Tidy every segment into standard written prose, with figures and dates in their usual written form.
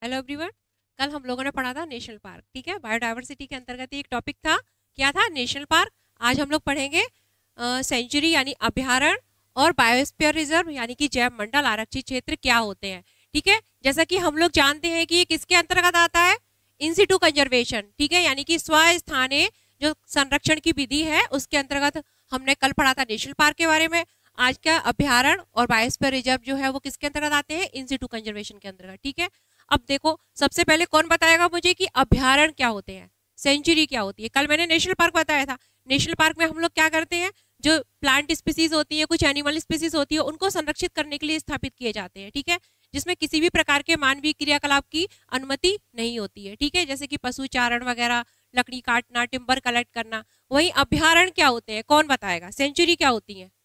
Hello everyone. कल हम लोगों ने पढ़ा था नेशनल पार्क, ठीक है। बायोडायवर्सिटी के अंतर्गत एक टॉपिक था, क्या था? National park. आज हम लोग पढ़ेंगे सेंचुरी यानी अभयारण्य और बायोस्फीयर रिजर्व यानी कि जैव मंडल आरक्षित क्षेत्र क्या होते हैं, ठीक है। जैसा कि हम लोग जानते हैं कि ये किसके अंतर्गत आता है, इन सिटू कंजर्वेशन, ठीक है, यानी कि स्वस्थानीय जो संरक्षण की विधि है उसके अंतर्गत हमने कल पढ़ा था नेशनल पार्क के बारे में। आज का अभयारण्य और बायोस्फीयर रिजर्व जो है वो किसके अंतर्गत आते हैं, इन सिटू कंजर्वेशन के अंतर्गत, ठीक है। अब देखो, सबसे पहले कौन बताएगा मुझे कि अभयारण्य क्या होते हैं, सेंचुरी क्या होती है। कल मैंने नेशनल पार्क बताया था। नेशनल पार्क में हम लोग क्या करते हैं, जो प्लांट स्पीसीज होती है, कुछ एनिमल स्पीसीज होती है, उनको संरक्षित करने के लिए स्थापित किए जाते हैं, ठीक है, जिसमें किसी भी प्रकार के मानवीय क्रियाकलाप की अनुमति नहीं होती है, ठीक है, जैसे कि पशु चारण वगैरह, लकड़ी काटना, टिम्बर कलेक्ट करना। वही अभयारण्य क्या होते हैं, कौन बताएगा? सेंचुरी क्या होती है?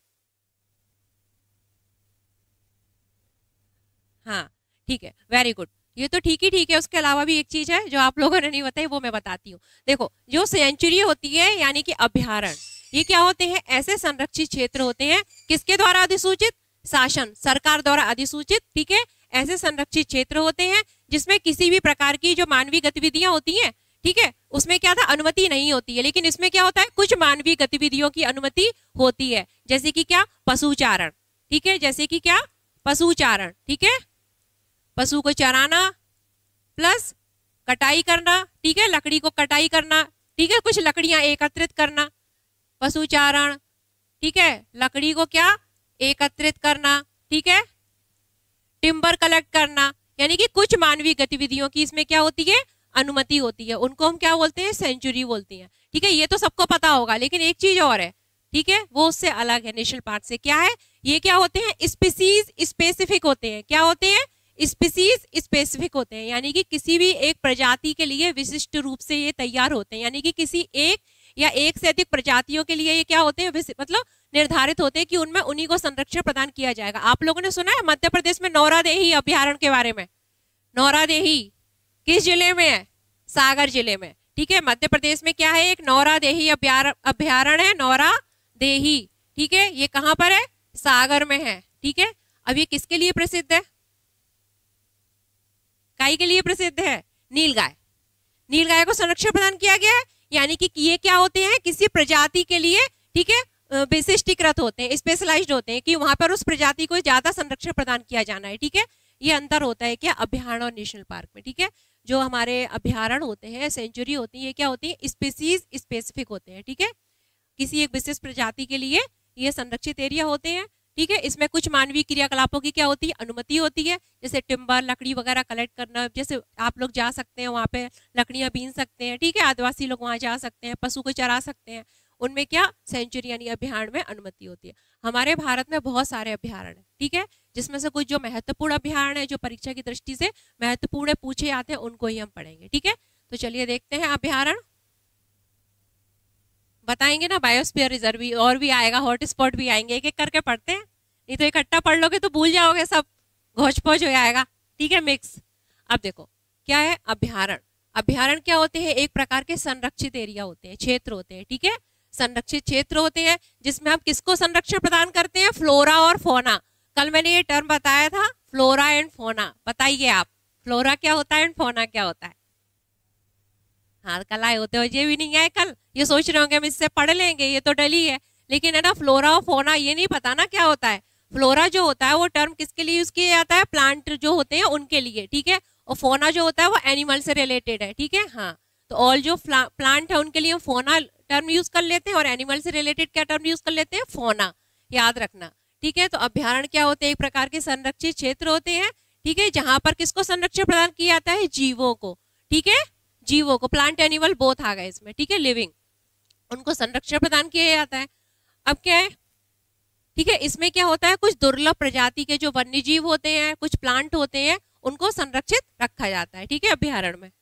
हाँ, ठीक है, वेरी गुड। ये तो ठीक है। उसके अलावा भी एक चीज है जो आप लोगों ने नहीं बताई, वो मैं बताती हूँ। देखो, जो सेंचुरी होती है यानी कि अभयारण्य, ये क्या होते हैं? ऐसे संरक्षित क्षेत्र होते हैं, किसके द्वारा अधिसूचित? शासन, सरकार द्वारा अधिसूचित, ठीक है। ऐसे संरक्षित क्षेत्र होते हैं जिसमें किसी भी प्रकार की जो मानवीय गतिविधियां होती हैं, ठीक है, उसमें क्या था, अनुमति नहीं होती है। लेकिन इसमें क्या होता है, कुछ मानवीय गतिविधियों की अनुमति होती है, जैसे कि क्या? पशुचारण, ठीक है, जैसे कि क्या? पशुचारण, ठीक है, पशु को चराना प्लस कटाई करना, ठीक है, लकड़ी को कटाई करना, ठीक है, कुछ लकड़ियां एकत्रित करना, पशुचारण, ठीक है, लकड़ी को क्या? एकत्रित करना, ठीक है, टिम्बर कलेक्ट करना, यानी कि कुछ मानवीय गतिविधियों की इसमें क्या होती है, अनुमति होती है। उनको हम क्या बोलते हैं? सेंचुरी बोलती हैं, ठीक है। ये तो सबको पता होगा, लेकिन एक चीज और है, ठीक है, वो उससे अलग है नेशनल पार्क से। क्या है? ये क्या होते हैं? स्पीसीज स्पेसिफिक होते हैं। क्या होते हैं? स्पीसीज स्पेसिफिक होते हैं, यानी कि किसी भी एक प्रजाति के लिए विशिष्ट रूप से ये तैयार होते हैं, यानी कि किसी एक या एक से अधिक प्रजातियों के लिए ये क्या होते हैं, मतलब निर्धारित होते हैं कि उनमें उन्हीं को संरक्षण प्रदान किया जाएगा। आप लोगों ने सुना है मध्य प्रदेश में नौरादेही अभयारण्य के बारे में? नौरादेही किस जिले में है? सागर जिले में, ठीक है। मध्य प्रदेश में क्या है? एक नौरादेही अभयारण्य है, नौरादेही, ठीक है। ये कहाँ पर है? सागर में है, ठीक है। अब ये किसके लिए प्रसिद्ध है? काय के लिए प्रसिद्ध है? नीलगाय। नीलगाय को संरक्षण प्रदान किया गया है, यानी कि ये क्या होते हैं, किसी प्रजाति के लिए, ठीक है, विशिष्टीकृत होते हैं, स्पेशलाइज्ड होते हैं, कि वहां पर उस प्रजाति को ज्यादा संरक्षण प्रदान किया जाना है, ठीक है। ये अंतर होता है क्या अभयारण्य और नेशनल पार्क में, ठीक है। जो हमारे अभयारण्य होते हैं, सेंचुरी होती है, क्या होती है? स्पीसीज स्पेसिफिक होते हैं, ठीक है, किसी एक विशेष प्रजाति के लिए ये संरक्षित एरिया होते हैं, ठीक है। इसमें कुछ मानवीय क्रियाकलापों की क्या होती है? अनुमति होती है, जैसे टिम्बर, लकड़ी वगैरह कलेक्ट करना, जैसे आप लोग जा सकते हैं वहाँ पे लकड़ियां बीन सकते हैं, ठीक है, आदिवासी लोग वहाँ जा सकते हैं, पशु को चरा सकते हैं, उनमें क्या सेंचुरी यानी अभयारण्य में अनुमति होती है। हमारे भारत में बहुत सारे अभयारण्य, ठीक है, जिसमें से कुछ जो महत्वपूर्ण अभयारण्य है, जो परीक्षा की दृष्टि से महत्वपूर्ण पूछे जाते हैं, उनको ही हम पढ़ेंगे, ठीक है। तो चलिए देखते हैं अभयारण्य, बताएंगे ना, बायोस्फीयर रिजर्व भी और भी आएगा, हॉटस्पॉट भी आएंगे, एक एक करके पढ़ते हैं, नहीं तो इकट्ठा पढ़ लोगे तो भूल जाओगे, सब घोच पोच हो जाएगा, ठीक है, मिक्स। अब देखो क्या है अभयारण्य। अभयारण्य क्या होते हैं? एक प्रकार के संरक्षित एरिया होते हैं, क्षेत्र होते हैं, ठीक है, संरक्षित क्षेत्र होते हैं जिसमें हम किसको संरक्षण प्रदान करते हैं? फ्लोरा और फोना। कल मैंने ये टर्म बताया था, फ्लोरा एंड फोना। बताइए आप, फ्लोरा क्या होता है एंड फोना क्या होता है? हाँ, कल आए होते हो, ये भी नहीं आए कल, ये सोच रहे होंगे हम इससे पढ़ लेंगे, ये तो डली है, लेकिन है ना, फ्लोरा और फोना ये नहीं पता ना क्या होता है। फ्लोरा जो होता है वो टर्म किसके लिए यूज किया जाता है? प्लांट जो होते हैं उनके लिए, ठीक है, और फोना जो होता है वो एनिमल से रिलेटेड है, ठीक है। हाँ, तो ऑल जो प्लांट है उनके लिए हम फोना टर्म यूज कर लेते हैं, और एनिमल से रिलेटेड क्या टर्म यूज कर लेते हैं? फोना, याद रखना, ठीक है। तो अभयारण्य क्या होते हैं? एक प्रकार के संरक्षित क्षेत्र होते हैं, ठीक है, जहां पर किसको संरक्षण प्रदान किया जाता है? जीवों को, ठीक है, जीवों को, प्लांट एनिमल बोथ आ गए इसमें, ठीक है, लिविंग, उनको संरक्षण प्रदान किया जाता है। अब क्या है, ठीक है, इसमें क्या होता है, कुछ दुर्लभ प्रजाति के जो वन्य जीव होते हैं, कुछ प्लांट होते हैं, उनको संरक्षित रखा जाता है, ठीक है, अभयारण्य में।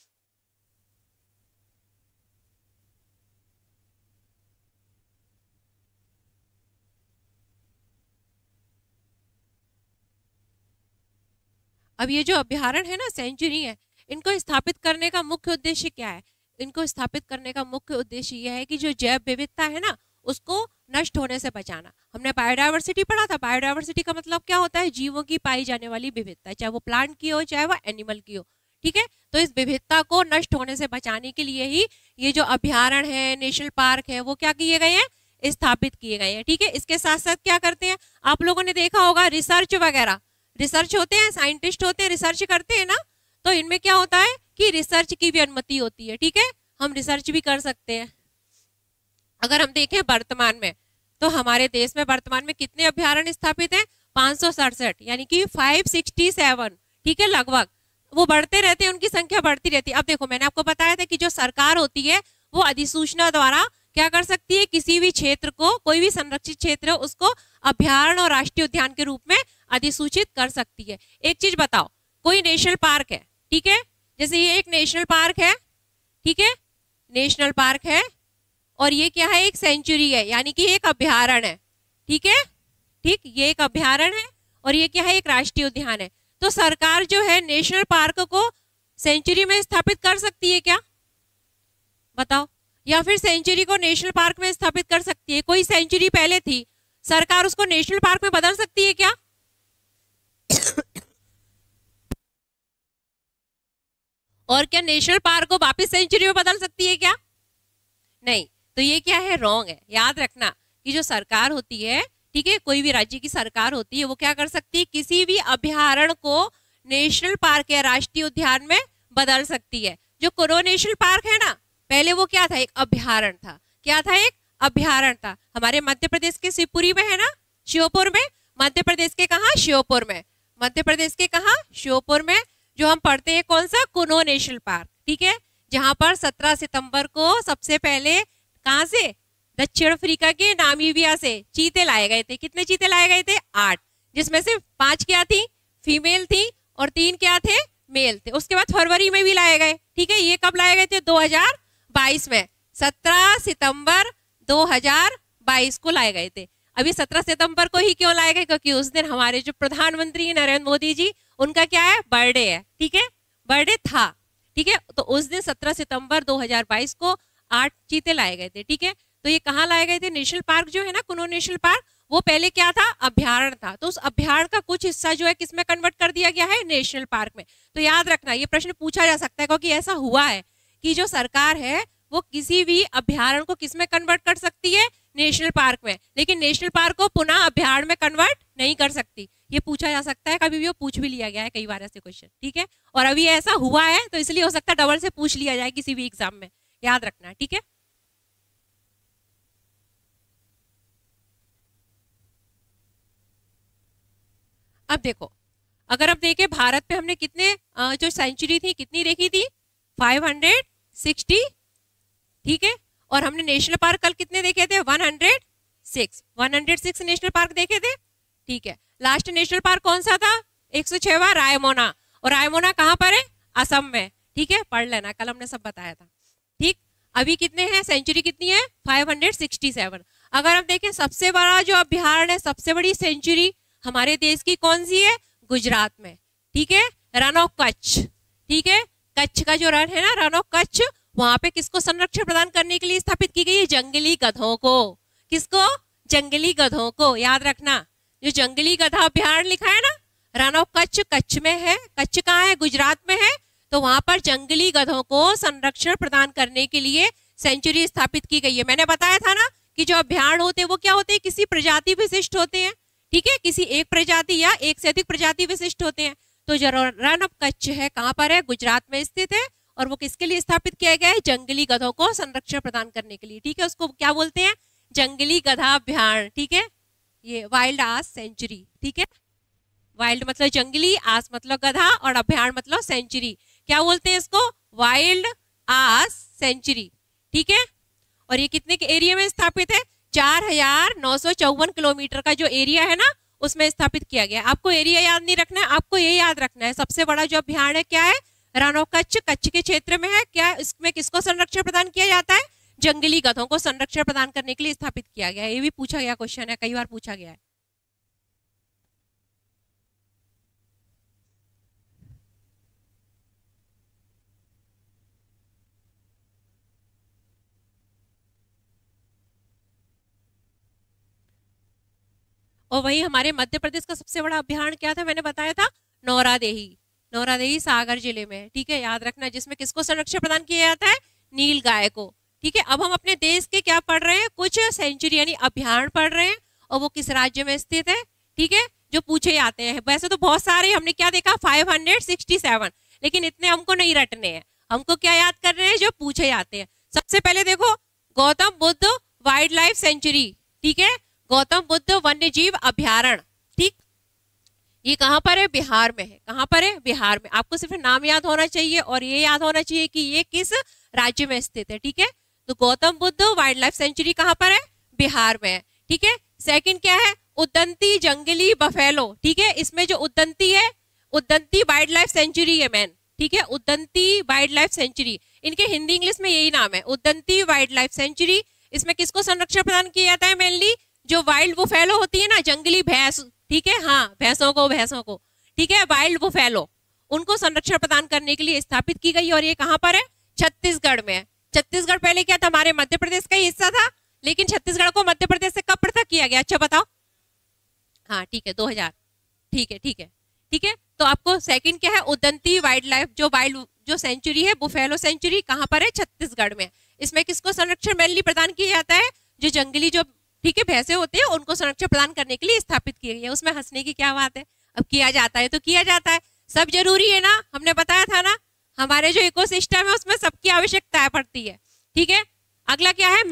अब ये जो अभयारण्य है ना, सेंचुरी है, इनको स्थापित करने का मुख्य उद्देश्य क्या है? इनको स्थापित करने का मुख्य उद्देश्य यह है कि जो जैव विविधता है ना, उसको नष्ट होने से बचाना। हमने बायोडायवर्सिटी पढ़ा था। बायोडायवर्सिटी का मतलब क्या होता है? जीवों की पाई जाने वाली विविधता, चाहे वो प्लांट की हो चाहे वो एनिमल की हो। ठीक है, तो इस विविधता को नष्ट होने से बचाने के लिए ही ये जो अभ्यारण्य है, नेशनल पार्क है, वो क्या किए गए हैं? स्थापित किए गए हैं। ठीक है, इसके साथ साथ क्या करते हैं, आप लोगों ने देखा होगा रिसर्च वगैरह, रिसर्च होते हैं, साइंटिस्ट होते हैं, रिसर्च करते हैं ना, तो इनमें क्या होता है कि रिसर्च की भी अनुमति होती है। ठीक है, हम रिसर्च भी कर सकते हैं। अगर हम देखें वर्तमान में, तो हमारे देश में वर्तमान में कितने अभ्यारण्य स्थापित हैं? 567, यानी कि 567। ठीक है, लगभग वो बढ़ते रहते हैं, उनकी संख्या बढ़ती रहती है। अब देखो, मैंने आपको बताया था कि जो सरकार होती है वो अधिसूचना द्वारा क्या कर सकती है? किसी भी क्षेत्र को, कोई भी संरक्षित क्षेत्र है उसको अभ्यारण्य और राष्ट्रीय उद्यान के रूप में अधिसूचित कर सकती है। एक चीज बताओ, कोई नेशनल पार्क है, ठीक है, जैसे ये एक नेशनल पार्क है, ठीक है, नेशनल पार्क है, और ये क्या है? एक सेंचुरी है, यानी कि एक अभ्यारण्य है। ठीक है, ठीक, ये एक अभ्यारण्य है और ये क्या है? एक राष्ट्रीय उद्यान है। तो सरकार जो है नेशनल पार्क को सेंचुरी में स्थापित कर सकती है क्या? बताओ, या फिर सेंचुरी को नेशनल पार्क में स्थापित कर सकती है? कोई सेंचुरी पहले थी, सरकार उसको नेशनल पार्क में बदल सकती है क्या? और क्या नेशनल पार्क को वापस सेंचुरी में बदल सकती है क्या? नहीं। तो ये क्या है? रॉन्ग है। याद रखना कि जो सरकार होती है, ठीक है, कोई भी राज्य की सरकार होती है, वो क्या कर सकती है? किसी भी अभ्यारण्य को नेशनल पार्क या राष्ट्रीय उद्यान में बदल सकती है। जो कुरो नेशनल पार्क है ना, पहले वो क्या था? एक अभ्यारण्य था। क्या था? एक अभ्यारण्य था। हमारे मध्य प्रदेश के शिवपुरी में है ना, श्योपुर में, मध्य प्रदेश के कहा? श्योपुर में। मध्य प्रदेश के कहा? श्योपुर में। जो हम पढ़ते हैं कौन सा? Kuno national park. ठीक है, जहां पर 17 सितंबर को सबसे पहले कहां से? दक्षिण अफ्रीका के नामीबिया से चीते लाए गए थे। कितने चीते लाए गए थे? 8, जिसमें से 5 क्या थी? फीमेल थी, और 3 क्या थे? मेल थे। उसके बाद फरवरी में भी लाए गए। ठीक है, ये कब लाए गए थे? 2022 में, 17 सितंबर 2022 को लाए गए थे। अभी 17 सितंबर को ही क्यों लाए गए? क्योंकि उस दिन हमारे जो प्रधानमंत्री नरेंद्र मोदी जी, उनका क्या है? बर्थडे है। ठीक है, बर्थडे था। ठीक है, तो उस दिन 17 सितंबर 2022 को 8 चीते लाए गए थे। ठीक है, तो ये कहाँ लाए गए थे? नेशनल पार्क जो है ना, कुनो नेशनल पार्क, वो पहले क्या था? अभ्यारण्य था। तो उस अभ्यारण्य का कुछ हिस्सा जो है किसमें कन्वर्ट कर दिया गया है? नेशनल पार्क में। तो याद रखना, ये प्रश्न पूछा जा सकता है, क्योंकि ऐसा हुआ है कि जो सरकार है वो किसी भी अभ्यारण्य को किसमें कन्वर्ट कर सकती है? नेशनल पार्क में, लेकिन नेशनल पार्क को पुनः अभ्यारण्य में कन्वर्ट नहीं कर सकती। ये पूछा जा सकता है, कभी भी वो पूछ भी लिया गया है कई बार ऐसे क्वेश्चन। ठीक है, और अभी ऐसा हुआ है, तो इसलिए हो सकता है डबल से पूछ लिया जाए किसी भी एग्जाम में। याद रखना, ठीक है। अब देखो, अगर अब देखें भारत पे हमने कितने जो सेंचुरी थी कितनी देखी थी? 560। ठीक है, और हमने नेशनल पार्क कल कितने देखे थे? 106 नेशनल पार्क देखे थे। ठीक है, लास्ट नेशनल पार्क कौन सा था? 106वां रायमोना। और रायमोना कहाँ पर है? असम में। ठीक है, पढ़ लेना, कल हमने सब बताया था। ठीक, अभी कितने हैं? सेंचुरी कितनी है? 567। अगर हम देखें सबसे बड़ा जो अभ्यारण्य है, सबसे बड़ी सेंचुरी हमारे देश की कौन सी है? गुजरात में। ठीक है, रन ऑफ कच्छ। ठीक है, कच्छ का जो रन है ना, रन ऑफ कच्छ, वहां पे किसको संरक्षण प्रदान करने के लिए स्थापित की गई है? जंगली गधों को। किसको? जंगली गधों को। याद रखना, जो जंगली गधा अभ्यारण्य लिखा है ना, रन ऑफ कच्छ, कच्छ में है। कच्छ कहाँ है? गुजरात में है। तो वहां पर जंगली गधों को संरक्षण प्रदान करने के लिए सेंचुरी स्थापित की गई है। मैंने बताया था ना कि जो अभ्यारण्य होते हैं वो क्या होते हैं? किसी प्रजाति विशिष्ट होते हैं। ठीक है, किसी एक प्रजाति या एक से अधिक प्रजाति विशिष्ट होते हैं। तो जो रन ऑफ कच्छ है कहाँ पर है? गुजरात में स्थित है। और वो किसके लिए स्थापित किया गया है? जंगली गधों को संरक्षण प्रदान करने के लिए। ठीक है, उसको क्या बोलते हैं? जंगली गधा अभ्यारण्य। ठीक है, ये वाइल्ड आस सेंचुरी। ठीक है, वाइल्ड मतलब जंगली, आस मतलब गधा, और अभ्यारण्य मतलब सेंचुरी। क्या बोलते हैं इसको? Wild ass sanctuary. ठीक है, और ये कितने के एरिया में स्थापित है? 4954 किलोमीटर का जो एरिया है ना, उसमें स्थापित किया गया। आपको एरिया याद नहीं रखना है, आपको ये याद रखना है सबसे बड़ा जो अभ्यारण्य क्या है? रन ऑफ कच्छ, कच्छ के क्षेत्र में है। क्या इसमें किसको संरक्षण प्रदान किया जाता है? जंगली गधों को संरक्षण प्रदान करने के लिए स्थापित किया गया है। ये भी पूछा गया क्वेश्चन है, कई बार पूछा गया है। और वही हमारे मध्य प्रदेश का सबसे बड़ा अभ्यारण्य क्या था, मैंने बताया था, नौरादेही। नौरादेही सागर जिले में है, ठीक है, याद रखना, जिसमें किसको संरक्षण प्रदान किया जाता है, नील गाय को। ठीक है, अब हम अपने देश के क्या पढ़ रहे हैं, कुछ सेंचुरी यानी अभ्यारण्य पढ़ रहे हैं, और वो किस राज्य में स्थित है, ठीक है, जो पूछे जाते हैं। वैसे तो बहुत सारे हमने क्या देखा, 567, लेकिन इतने हमको नहीं रटने हैं, हमको क्या याद कर रहे हैं, जो पूछे जाते हैं। सबसे पहले देखो, Gautam Buddha wildlife sanctuary, ठीक है, गौतम बुद्ध वन्य जीव अभ्यारण्य, ठीक, ये कहां पर है, बिहार में है। कहां पर है, बिहार में। आपको सिर्फ नाम याद होना चाहिए और ये याद होना चाहिए कि ये किस राज्य में स्थित है, ठीक है। तो Gautam Buddha wildlife sanctuary कहां पर है, बिहार में है, ठीक है। सेकंड क्या है, उद्दंती जंगली बफेलो, ठीक है, इसमें जो उद्दंती है, उद्दंती वाइल्ड लाइफ सेंचुरी है मैन, ठीक है, उद्दंती वाइल्ड लाइफ सेंचुरी, इनके हिंदी इंग्लिश में यही नाम है, उद्दंती वाइल्ड लाइफ सेंचुरी। इसमें किसको संरक्षण प्रदान किया जाता है, मेनली जो वाइल्ड बुफेलो होती है ना, जंगली भैंस, ठीक है, हाँ, भैंसों को, ठीक है, वाइल्ड बुफेलो, उनको संरक्षण प्रदान करने के लिए स्थापित की गई। और ये कहां पर है, छत्तीसगढ़ में है। छत्तीसगढ़ पहले क्या था, हमारे मध्य प्रदेश का ही हिस्सा था, लेकिन छत्तीसगढ़ को मध्य प्रदेश से कब पृथक किया गया, अच्छा बताओ। हाँ ठीक है, 2000, ठीक है, ठीक है, ठीक है। तो आपको सेकंड क्या है, उद्दंती वाइल्ड लाइफ जो सेंचुरी है, बुफेलो सेंचुरी, कहां पर है, छत्तीसगढ़ में। इसमें किसको संरक्षण मेनली प्रदान किया जाता है, जो जंगली जो, ठीक है, भैंसे होते हैं, उनको संरक्षण प्रदान करने के लिए स्थापित किया गया। उसमें हंसने की क्या बात है, अब किया जाता है तो किया जाता है, सब जरूरी है ना, हमने बताया था ना, हमारे जो इकोसिस्टम है उसमें सबकी आवश्यकता पड़ती है, ठीक है। अगला क्या है,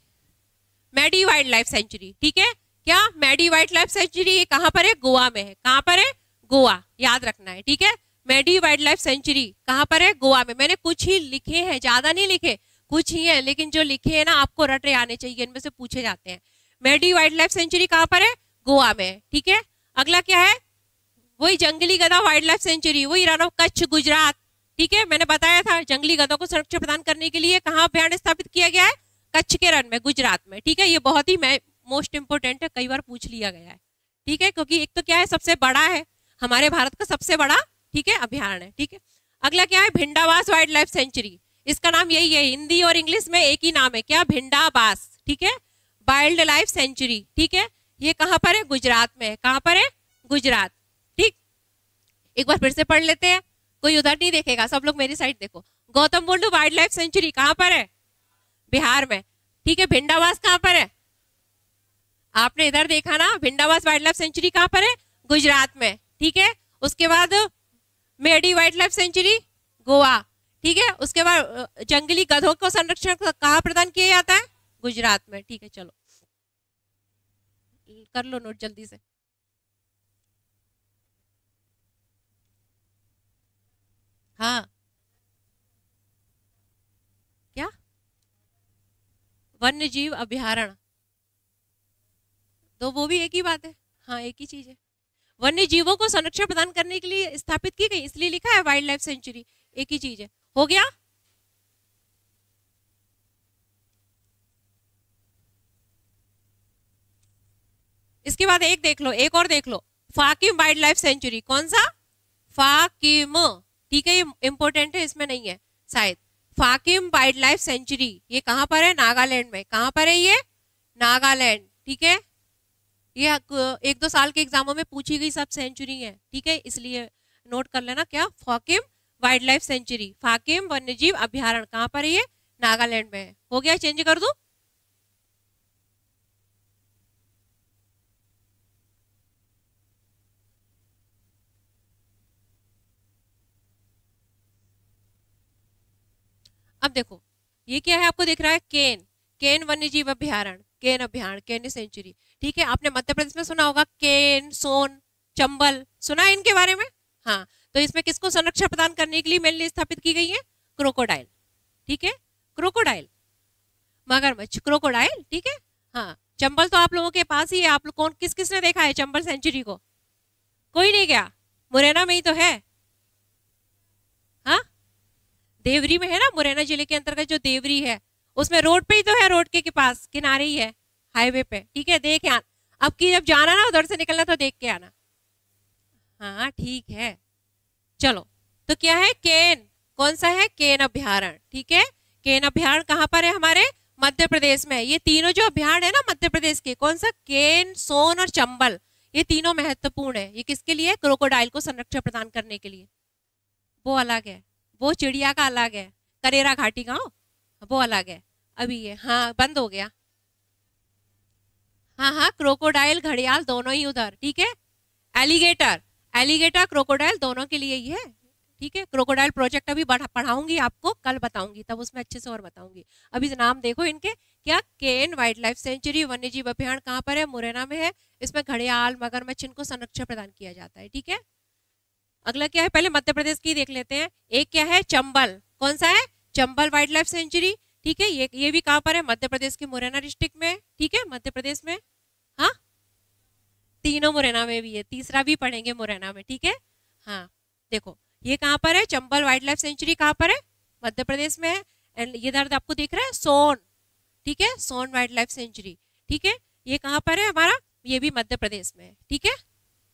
मैडी वाइल्ड लाइफ सेंचुरी, ठीक है, क्या, मैडी वाइल्ड लाइफ सेंचुरी, ये कहां पर है, गोवा में है। कहां पर है, गोवा, याद रखना है, ठीक है। मैडी वाइल्ड लाइफ सेंचुरी कहां पर है, गोवा में। मैंने कुछ ही लिखे हैं, ज्यादा नहीं लिखे, कुछ ही है, लेकिन जो लिखे हैं ना आपको रटे आने चाहिए, इनमें से पूछे जाते हैं। मैडी वाइल्ड लाइफ सेंचुरी कहां पर है, गोवा में, ठीक है। अगला क्या है, वही जंगली गधा वाइल्ड लाइफ सेंचुरी, वही रन ऑफ कच्छ, गुजरात, ठीक है। मैंने बताया था जंगली गधों को संरक्षण प्रदान करने के लिए कहां अभ्यारण्य स्थापित किया गया है, कच्छ के रन में, गुजरात में, ठीक है। ये बहुत ही मोस्ट इंपोर्टेंट है, कई बार पूछ लिया गया है, ठीक है, क्योंकि एक तो क्या है, सबसे बड़ा है, हमारे भारत का सबसे बड़ा, ठीक है, अभ्यारण्य है, ठीक है। अगला क्या है, भिंडावास वाइल्ड लाइफ सेंचुरी, इसका नाम यही है, हिंदी और इंग्लिश में एक ही नाम है, क्या, भिंडावास, ठीक है, वाइल्ड लाइफ सेंचुरी, ठीक है। ये कहां पर है, गुजरात में है। कहां पर है, गुजरात, ठीक। एक बार फिर से पढ़ लेते हैं, कोई उधर नहीं देखेगा, सब लोग मेरी साइड देखो। Gautam Buddha wildlife sanctuary कहां पर है, बिहार में, ठीक है। भिंडावास कहां पर है, आपने इधर देखा ना, भिंडावास वाइल्ड लाइफ सेंचुरी कहां पर है, गुजरात में, ठीक है। उसके बाद Mhadei wildlife sanctuary, Goa, ठीक है। उसके बाद जंगली गधों को संरक्षण कहां प्रदान किया जाता है, गुजरात में, ठीक है। चलो कर लो नोट जल्दी से। हाँ, क्या, वन्य जीव अभ्यारण्य, तो वो भी एक ही बात है, हाँ एक ही चीज है। वन्य जीवों को संरक्षण प्रदान करने के लिए स्थापित की गई, इसलिए लिखा है वाइल्ड लाइफ सेंचुरी, एक ही चीज है। हो गया, इसके बाद एक देख लो, एक और देख लो, फाकिम वाइल्ड लाइफ सेंचुरी, कौन सा, फाकिम, ठीक है, ये इंपॉर्टेंट है, इसमें नहीं है शायद। फाकिम वाइल्ड लाइफ सेंचुरी, ये कहां पर है, नागालैंड में। कहां पर है ये, नागालैंड, ठीक है। ये 1-2 साल के एग्जामों में पूछी गई सब सेंचुरी है, ठीक है, इसलिए नोट कर लेना, क्या, Fakim wildlife sanctuary, Fakim वन्यजीव अभ्यारण्य, कहां पर है ये, नागालैंड में है। हो गया, चेंज कर दूं, अब देखो ये क्या है, आपको दिख रहा है, केन वन्यजीव अभ्यारण्य, केन अभ्यारण्य, केन सेंचुरी, ठीक है। आपने मध्य प्रदेश में सुना होगा, केन, सोन, चंबल, सुना है इनके बारे में, हाँ। तो इसमें किसको संरक्षण प्रदान करने के लिए मेनली स्थापित की गई है, क्रोकोडाइल, ठीक है, क्रोकोडाइल, मगरमच्छ, क्रोकोडाइल, ठीक है, हाँ। चंबल तो आप लोगों के पास ही है, आप लोग कौन किसने देखा है चंबल सेंचुरी को, कोई नहीं गया, मुरैना में ही तो है, हाँ, देवरी में है ना, मुरैना जिले के अंतर्गत जो देवरी है, उसमें रोड पे ही तो है, रोड के पास किनारे ही है, हाईवे पे, ठीक है। देख आना, अब की जब जाना ना उधर से निकलना तो देख के आना, हाँ ठीक है। चलो, तो क्या है, केन, कौन सा है, केन अभ्यारण्य, ठीक है। केन अभ्यारण्य कहां पर है, हमारे मध्य प्रदेश में। ये तीनों जो अभ्यारण्य है ना मध्य प्रदेश के, कौन सा, केन, सोन और चंबल, ये तीनों महत्वपूर्ण है। ये किसके लिए, क्रोकोडाइल को संरक्षण प्रदान करने के लिए। वो अलग है, वो चिड़िया का अलग है, करेरा घाटी का वो अलग है। अभी ये हाँ बंद हो गया, हाँ हाँ क्रोकोडाइल घड़ियाल दोनों ही उधर, ठीक है। एलिगेटर, एलिगेटर क्रोकोडाइल दोनों के लिए ही है, ठीक है। क्रोकोडाइल प्रोजेक्ट अभी पढ़ाऊंगी आपको, कल बताऊंगी, तब उसमें अच्छे से और बताऊंगी। अभी नाम देखो इनके, क्या, केन वाइल्ड लाइफ सेंचुरी वन्यजीव अभ्यारण्य कहाँ पर है, मुरैना में है। इसमें घड़ियाल मगरमच्छ इनको संरक्षण प्रदान किया जाता है, ठीक है। अगला क्या है, पहले मध्य प्रदेश की देख लेते हैं। एक क्या है, चंबल, कौन सा है, चंबल वाइल्ड लाइफ सेंचुरी, ठीक है। ये भी कहाँ पर है, मध्य प्रदेश के मुरैना डिस्ट्रिक्ट में, ठीक है, मध्य प्रदेश में। हाँ तीनों मुरैना में भी है, तीसरा भी पढ़ेंगे मुरैना में, ठीक है। हाँ देखो ये कहाँ पर है, चंबल वाइल्ड लाइफ सेंचुरी कहाँ पर है, मध्य प्रदेश में है। एंड ये दर्द आपको दिख रहा है, सोन, ठीक है, सोन वाइल्ड लाइफ सेंचुरी, ठीक है। ये कहाँ पर है हमारा, ये भी मध्य प्रदेश में है, ठीक है,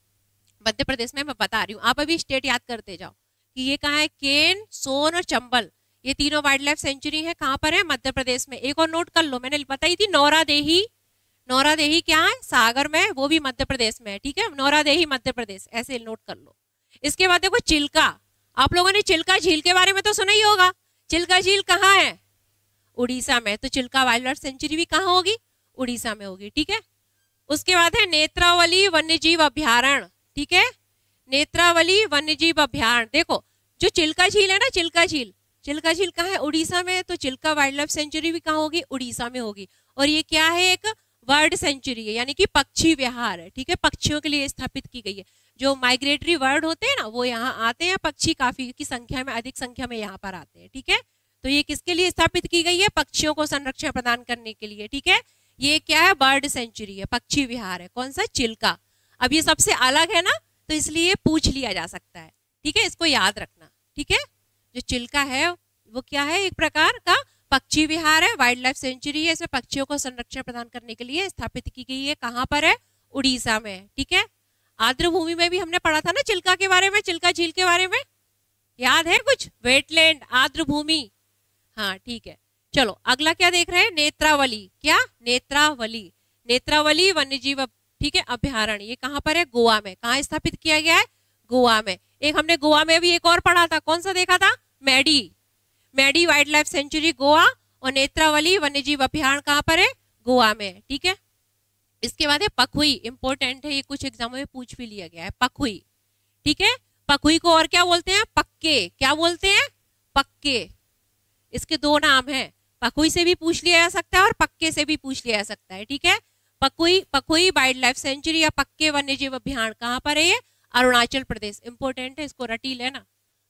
मध्य प्रदेश में। मैं बता रही हूँ, आप अभी स्टेट याद करते जाओ कि ये कहाँ है, केन, सोन और चंबल, ये तीनों वाइल्ड लाइफ सेंचुरी है, कहाँ पर है, मध्य प्रदेश में। एक और नोट कर लो, मैंने बताई थी नौरादेही, नौरादेही क्या है, सागर में, वो भी मध्य प्रदेश में है, ठीक है, नौरादेही मध्य प्रदेश, ऐसे नोट कर लो। इसके बाद देखो चिल्का, आप लोगों ने चिल्का झील के बारे में तो सुना ही होगा। चिल्का झील कहाँ है, उड़ीसा में, तो चिल्का वाइल्ड लाइफ सेंचुरी भी कहाँ होगी, उड़ीसा में होगी, ठीक है। उसके बाद है नेत्रावली वन्यजीव अभ्यारण्य, ठीक है, नेत्रावली वन्यजीव अभ्यारण्य। देखो जो चिल्का झील है ना, चिल्का झील, चिल्का झील कहाँ है, उड़ीसा में, तो चिल्का वाइल्ड लाइफ सेंचुरी भी कहाँ होगी, उड़ीसा में होगी। और ये क्या है, एक बर्ड सेंचुरी है, यानी कि पक्षी विहार है, ठीक है, पक्षियों के लिए स्थापित की गई है। जो माइग्रेटरी बर्ड होते हैं ना वो यहाँ आते हैं, पक्षी काफी की संख्या में, अधिक संख्या में यहाँ पर आते हैं, ठीक है। तो ये किसके लिए स्थापित की गई है, पक्षियों को संरक्षण प्रदान करने के लिए, ठीक है। ये क्या है, बर्ड सेंचुरी है, पक्षी विहार है, कौन सा, चिल्का। अब ये सबसे अलग है ना, तो इसलिए पूछ लिया जा सकता है, ठीक है, इसको याद रखना, ठीक है। जो चिल्का है वो क्या है, एक प्रकार का पक्षी विहार है, वाइल्ड लाइफ सेंचुरी है, इसमें पक्षियों को संरक्षण प्रदान करने के लिए स्थापित की गई है। कहाँ पर है, उड़ीसा में, ठीक है। आर्द्र भूमि में भी हमने पढ़ा था ना चिल्का के बारे में, चिल्का झील के बारे में, याद है कुछ, वेटलैंड, आर्द्र भूमि, हाँ ठीक है। चलो अगला क्या देख रहे हैं, नेत्रावली, क्या, नेत्रावली, नेत्रावली वन्यजीव, ठीक है, अभ्यारण्य। ये कहाँ पर है, गोवा में। कहाँ स्थापित किया गया है, गोवा में। एक हमने गोवा में भी एक और पढ़ा था, कौन सा देखा था, Mhadei, Mhadei wildlife sanctuary Goa, और नेत्रावली वन्यजीव अभ्यारण्य कहाँ पर है, गोवा में, ठीक है। इसके बाद है पखुई, इंपोर्टेंट है, ये कुछ एग्जामों में पूछ भी लिया गया है, पखुई, ठीक है। पखुई को और क्या बोलते हैं, पक्के, क्या बोलते हैं, पक्के। इसके दो नाम हैं, पखुई से भी पूछ लिया जा सकता है और पक्के से भी पूछ लिया जा सकता है, ठीक है। Pakhui, Pakhui wildlife sanctuary या पक्के वन्यजीव अभ्यारण्य कहाँ पर है, ये अरुणाचल प्रदेश, इंपोर्टेंट है, इसको रटी लेना।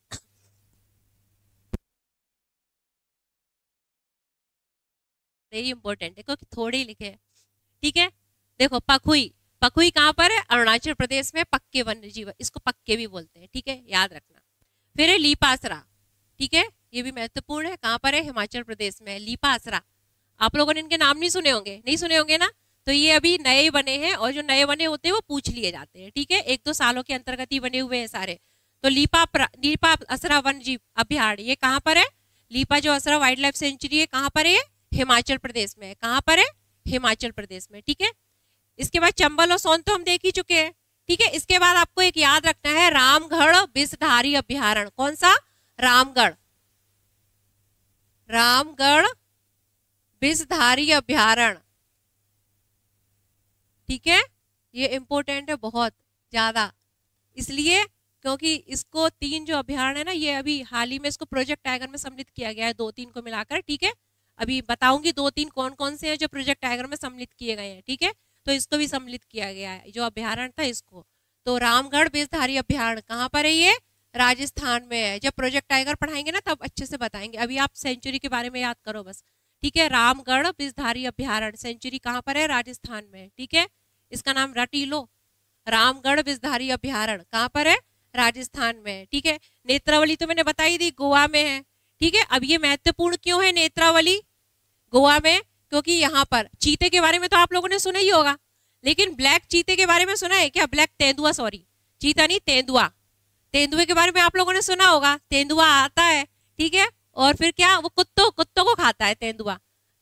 वेरी इंपॉर्टेंट है क्योंकि थोड़े ही लिखे हैं, ठीक है। देखो पखुई, पखुई कहाँ पर है, अरुणाचल प्रदेश में, पक्के वन्यजीव, इसको पक्के भी बोलते हैं, ठीक है, याद रखना। फिर है लीपासरा, ठीक है, ये भी महत्वपूर्ण है, कहाँ पर है, हिमाचल प्रदेश में, लीपासरा। आप लोगों ने इनके नाम नहीं सुने होंगे, नहीं सुने होंगे ना, तो ये अभी नए बने हैं, और जो नए बने होते हैं वो पूछ लिए जाते हैं, ठीक है, 1-2 सालों के अंतर्गत ही बने हुए हैं सारे। तो लीपा असरा वन्यजीव अभ्यारण्य ये कहाँ पर है, लीपा जो असरा वाइल्ड लाइफ सेंचुरी है कहाँ पर है, हिमाचल प्रदेश में। कहाँ पर है, हिमाचल प्रदेश में, ठीक है। इसके बाद चंबल और सोन तो हम देख ही चुके हैं, ठीक है। इसके बाद आपको एक याद रखना है, रामगढ़ विषधारी अभ्यारण्य, कौन सा, रामगढ़, रामगढ़ विषधारी अभ्यारण्य, ठीक है। ये इंपॉर्टेंट है बहुत ज्यादा, इसलिए क्योंकि इसको 3 जो अभ्यारण्य है ना, ये अभी हाल ही में इसको प्रोजेक्ट टाइगर में सम्मिलित किया गया है, 2-3 को मिलाकर, ठीक है। अभी बताऊंगी 2-3 कौन कौन से हैं जो प्रोजेक्ट टाइगर में सम्मिलित किए गए हैं, ठीक है। तो इसको भी सम्मिलित किया गया है, जो अभ्यारण्य था इसको। तो रामगढ़ विषधारी अभ्यारण्य कहाँ पर है, ये राजस्थान में है। जब प्रोजेक्ट टाइगर पढ़ाएंगे ना तब अच्छे से बताएंगे, अभी आप सेंचुरी के बारे में याद करो बस, ठीक है। रामगढ़ विषधारी अभ्यारण्य सेंचुरी कहाँ पर है, राजस्थान में, ठीक है। इसका नाम रटी लो, रामगढ़ विषधारी अभ्यारण्य कहाँ पर है, राजस्थान में, ठीक है। नेत्रावली तो मैंने बताई थी, गोवा में है, ठीक है। अब ये महत्वपूर्ण क्यों है नेत्रावली गोवा में, क्योंकि यहाँ पर चीते के बारे में तो आप लोगों ने सुना ही होगा, लेकिन ब्लैक चीते के बारे में सुना है क्या, ब्लैक तेंदुआ, सॉरी चीता नहीं तेंदुआ, तेंदुए के बारे में आप लोगों ने सुना होगा, तेंदुआ आता है, ठीक है। और फिर क्या, वो कुत्तों को खाता है तेंदुआ,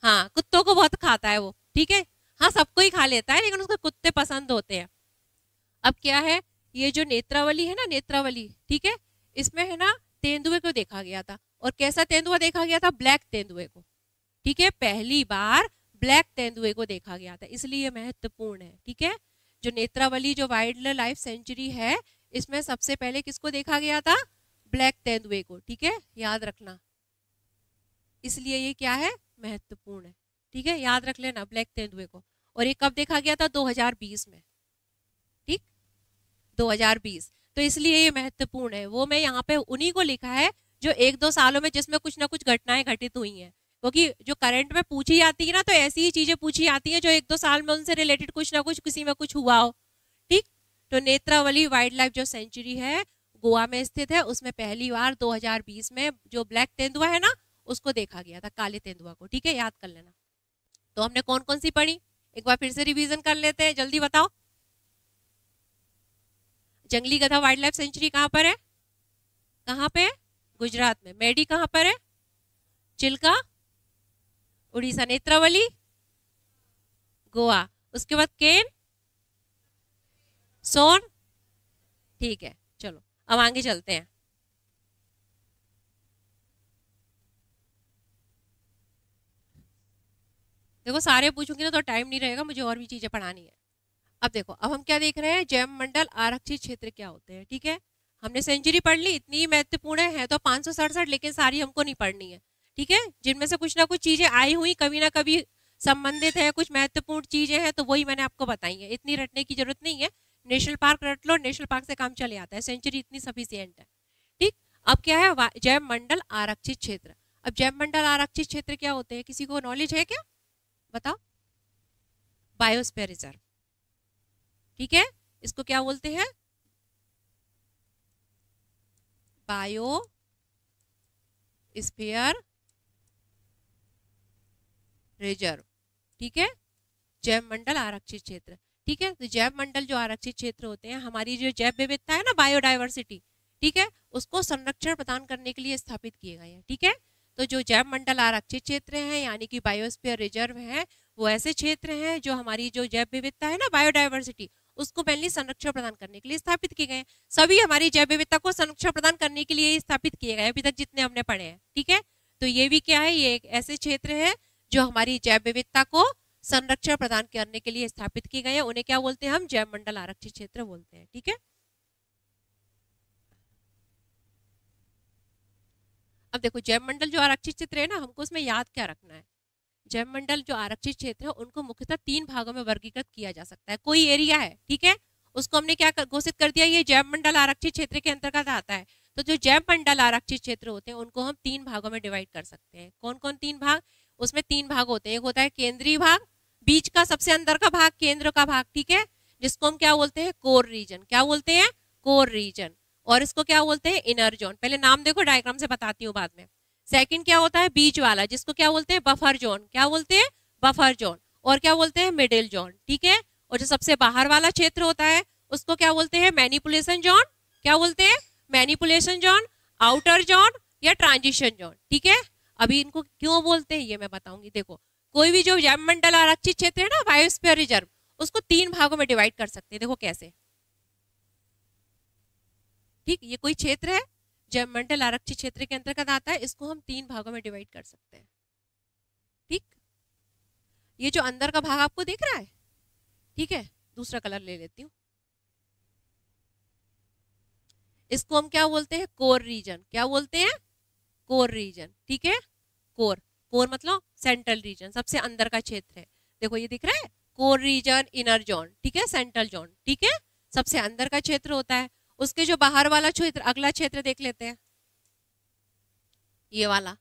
हाँ, कुत्तों को बहुत खाता है वो, ठीक है। हाँ, सबको ही खा लेता है, लेकिन उसको कुत्ते पसंद होते हैं। अब क्या है, ये जो नेत्रावली है ना, नेत्रावली, ठीक है, इसमें है ना तेंदुए को देखा गया था। और कैसा तेंदुआ देखा गया था? ब्लैक तेंदुए को, ठीक है। पहली बार ब्लैक तेंदुए को देखा गया था, इसलिए महत्वपूर्ण है, ठीक है। जो नेत्रावली जो वाइल्ड लाइफ सेंचुरी है, इसमें सबसे पहले किसको देखा गया था? ब्लैक तेंदुए को, ठीक है, याद रखना। इसलिए ये क्या है? महत्वपूर्ण है, ठीक है, याद रख लेना ब्लैक तेंदुए को। और ये कब देखा गया था? 2020 में, ठीक, 2020। तो इसलिए ये महत्वपूर्ण है। वो मैं यहाँ पे उन्हीं को लिखा है जो 1-2 सालों में जिसमें कुछ ना कुछ घटनाएं घटित हुई हैं, क्योंकि जो करंट में पूछी जाती है ना, तो ऐसी ही चीजें पूछी जाती हैं जो 1-2 साल में उनसे रिलेटेड कुछ ना कुछ किसी में कुछ हुआ हो, ठीक। तो नेत्रावली वाइल्ड लाइफ जो सेंचुरी है गोवा में स्थित है, उसमें पहली बार 2020 में जो ब्लैक तेंदुआ है ना, उसको देखा गया था, काले तेंदुआ को, ठीक है, याद कर लेना। तो हमने कौन कौन सी पढ़ी, एक बार फिर से रिवीजन कर लेते हैं, जल्दी बताओ। जंगली गधा वाइल्ड लाइफ सेंचुरी कहां पर है? कहां पे है? गुजरात में। मेडी कहां पर है? चिल्का, उड़ीसा। नेत्रावली, गोवा। उसके बाद केन, सोन, ठीक है। चलो अब आगे चलते हैं। देखो सारे पूछूंगी ना तो टाइम नहीं रहेगा, मुझे और भी चीजें पढ़ानी है। अब देखो, अब हम क्या देख रहे हैं? जैव मंडल आरक्षित क्षेत्र क्या होते हैं, ठीक है। हमने सेंचुरी पढ़ ली, इतनी महत्वपूर्ण है तो 567, लेकिन सारी हमको नहीं पढ़नी है, ठीक है। जिनमें से कुछ ना कुछ चीजें आई हुई कभी ना कभी संबंधित है, कुछ महत्वपूर्ण चीजें हैं, तो वही मैंने आपको बताई है, इतनी रटने की जरूरत नहीं है। नेशनल पार्क रट लो, नेशनल पार्क से काम चले आता है, सेंचुरी इतनी सफिशियंट है, ठीक। अब क्या है? जैव मंडल आरक्षित क्षेत्र। अब जैव मंडल आरक्षित क्षेत्र क्या होते हैं? किसी को नॉलेज है क्या? बताओ। बायोस्फीयर रिजर्व, ठीक है, इसको क्या बोलते हैं? बायोस्फीयर रिजर्व, ठीक है, जैव मंडल आरक्षित क्षेत्र, ठीक है। तो जैव मंडल जो आरक्षित क्षेत्र होते हैं, हमारी जो जैव विविधता है ना, बायोडाइवर्सिटी, ठीक है, उसको संरक्षण प्रदान करने के लिए स्थापित किए गए हैं, ठीक है। तो जो जैव मंडल आरक्षित क्षेत्र हैं, यानी कि बायोस्फीयर रिजर्व है, वो ऐसे क्षेत्र हैं जो हमारी जो जैव विविधता है ना, बायोडाइवर्सिटी, उसको पहले संरक्षण प्रदान करने के लिए स्थापित किए गए हैं। सभी हमारी जैव विविधता को संरक्षण प्रदान करने के लिए स्थापित किए गए अभी तक जितने हमने पढ़े हैं, ठीक है। तो ये भी क्या है? ये एक ऐसे क्षेत्र है जो हमारी जैव विविधता को संरक्षण प्रदान करने के लिए स्थापित किए गए हैं, उन्हें क्या बोलते हैं? हम जैव मंडल आरक्षित क्षेत्र बोलते हैं, ठीक है। अब देखो, जैव मंडल जो आरक्षित क्षेत्र है ना, हमको उसमें याद क्या रखना है? जैव मंडल जो आरक्षित क्षेत्र है उनको मुख्यतः 3 भागों में वर्गीकृत किया जा सकता है। कोई एरिया है, ठीक है, उसको हमने क्या घोषित कर दिया? ये जैव मंडल आरक्षित क्षेत्र के अंतर्गत आता है। तो जो जैव मंडल आरक्षित क्षेत्र होते हैं उनको हम 3 भागों में डिवाइड कर सकते हैं। कौन कौन 3 भाग? उसमें 3 भाग होते हैं। एक होता है केंद्रीय भाग, बीच का सबसे अंदर का भाग, केंद्र का भाग, ठीक है, जिसको हम क्या बोलते हैं? Core region. क्या बोलते हैं? Core region. और इसको क्या बोलते हैं? Inner zone. पहले नाम देखो, डायग्राम से बताती हूँ बाद में। सेकंड क्या होता है? बीच वाला, जिसको क्या बोलते हैं? Buffer zone. क्या बोलते हैं? Buffer zone. और क्या बोलते हैं? मिडिल जोन, ठीक है। और जो सबसे बाहर वाला क्षेत्र होता है उसको क्या बोलते हैं? Manipulation zone. क्या बोलते हैं? मैनिपुलेशन जोन, आउटर जोन या ट्रांजिशन जोन, ठीक है। अभी इनको क्यों बोलते हैं ये मैं बताऊंगी। देखो, कोई भी जो जैव मंडल आरक्षित क्षेत्र है ना, बायोस्फीयर रिजर्व, उसको 3 भागों में डिवाइड कर सकते हैं। देखो कैसे, ठीक, ये कोई क्षेत्र है जैव मंडल आरक्षित क्षेत्र के अंतर्गत आता है, इसको हम 3 भागों में डिवाइड कर सकते हैं, ठीक। ये जो अंदर का भाग आपको दिख रहा है, ठीक है, दूसरा कलर ले लेती हूँ, इसको हम क्या बोलते हैं? Core region. क्या बोलते हैं? कोर रीजन, ठीक है। कोर, कोर मतलब सेंट्रल रीजन, सबसे अंदर का क्षेत्र है। देखो ये दिख रहा है, कोर रीजन, इनर जोन, ठीक है, सेंट्रल जोन, ठीक है, सबसे अंदर का क्षेत्र होता है। उसके जो बाहर वाला क्षेत्र, अगला क्षेत्र देख लेते हैं, ये वाला,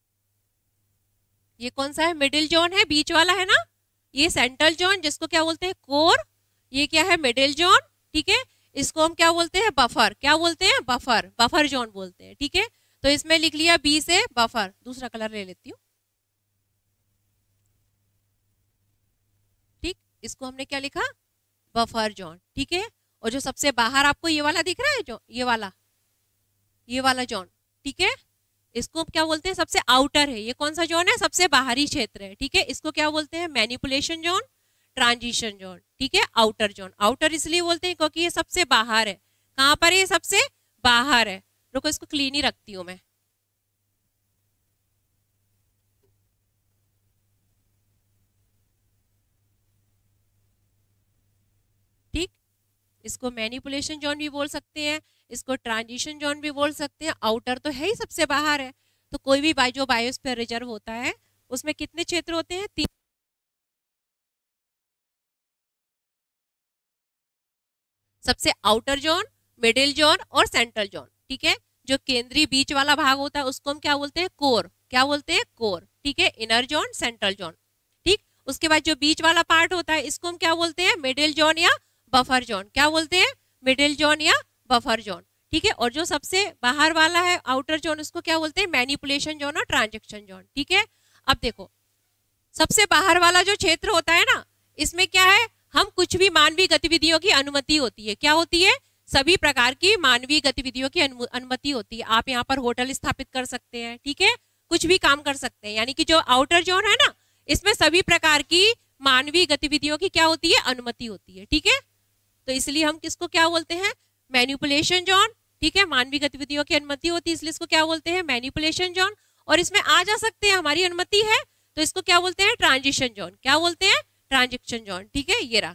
ये कौन सा है? मिडिल जोन है, बीच वाला है ना, ये सेंट्रल जोन, जिसको क्या बोलते हैं? कोर। ये क्या है? मिडिल जोन, ठीक है, इसको हम क्या बोलते हैं? बफर। क्या बोलते हैं? बफर, बफर जोन बोलते हैं, ठीक है। तो इसमें लिख लिया बी से बफर। दूसरा कलर ले लेती हूँ, ठीक, इसको हमने क्या लिखा? बफर जोन, ठीक है। और जो सबसे बाहर आपको ये वाला दिख रहा है, जो ये वाला जोन, ठीक है, इसको क्या बोलते हैं, सबसे आउटर है। ये कौन सा जोन है, सबसे बाहरी क्षेत्र है, ठीक है। इसको क्या बोलते हैं, मैनिपुलेशन जोन, ट्रांजिशन जोन, ठीक है। आउटर जोन, आउटर इसलिए बोलते हैं क्योंकि ये सबसे बाहर है। कहां पर है, ये सबसे बाहर है। रुको इसको क्लीन ही रखती हूं मैं। ठीक, इसको मैनिपुलेशन जोन भी बोल सकते हैं, इसको ट्रांजिशन जोन भी बोल सकते हैं। आउटर तो है ही, सबसे बाहर है। तो कोई भी जो बायोस्फीयर रिजर्व होता है उसमें कितने क्षेत्र होते हैं, 3। सबसे आउटर जोन, मिडिल जोन और सेंट्रल जोन, ठीक है। जो केंद्रीय बीच वाला भाग होता है उसको हम क्या बोलते हैं, कोर। क्या बोलते हैं, कोर, ठीक है। इनर जोन, सेंट्रल जोन, ठीक। उसके बाद जो बीच वाला पार्ट होता है इसको हम क्या बोलते हैं, मिडिल जोन या बफर जोन। क्या बोलते हैं, मिडिल जोन या बफर जोन, ठीक है। और जो सबसे बाहर वाला है आउटर जोन उसको क्या बोलते हैं, मैनिपुलेशन जोन और ट्रांजेक्शन जोन, ठीक है। अब देखो सबसे बाहर वाला जो क्षेत्र होता है ना, इसमें क्या है, हम कुछ भी मानवीय गतिविधियों की अनुमति होती है। क्या होती है, सभी प्रकार की मानवीय गतिविधियों की अनुमति होती है। आप यहाँ पर होटल स्थापित कर सकते हैं, ठीक है, कुछ भी काम कर सकते हैं। यानी कि जो आउटर जोन है ना, इसमें सभी प्रकार की मानवीय गतिविधियों की क्या होती है, अनुमति होती है, ठीक है। तो इसलिए हम किसको क्या बोलते हैं, मैनिपुलेशन जोन, ठीक है। मानवीय गतिविधियों की अनुमति होती है इसलिए इसको क्या बोलते हैं, मैनिपुलेशन जोन। और इसमें आ जा सकते हैं, हमारी अनुमति है तो इसको क्या बोलते हैं, ट्रांजिशन जोन। क्या बोलते हैं, ट्रांजिशन जोन, ठीक है। ये रहा,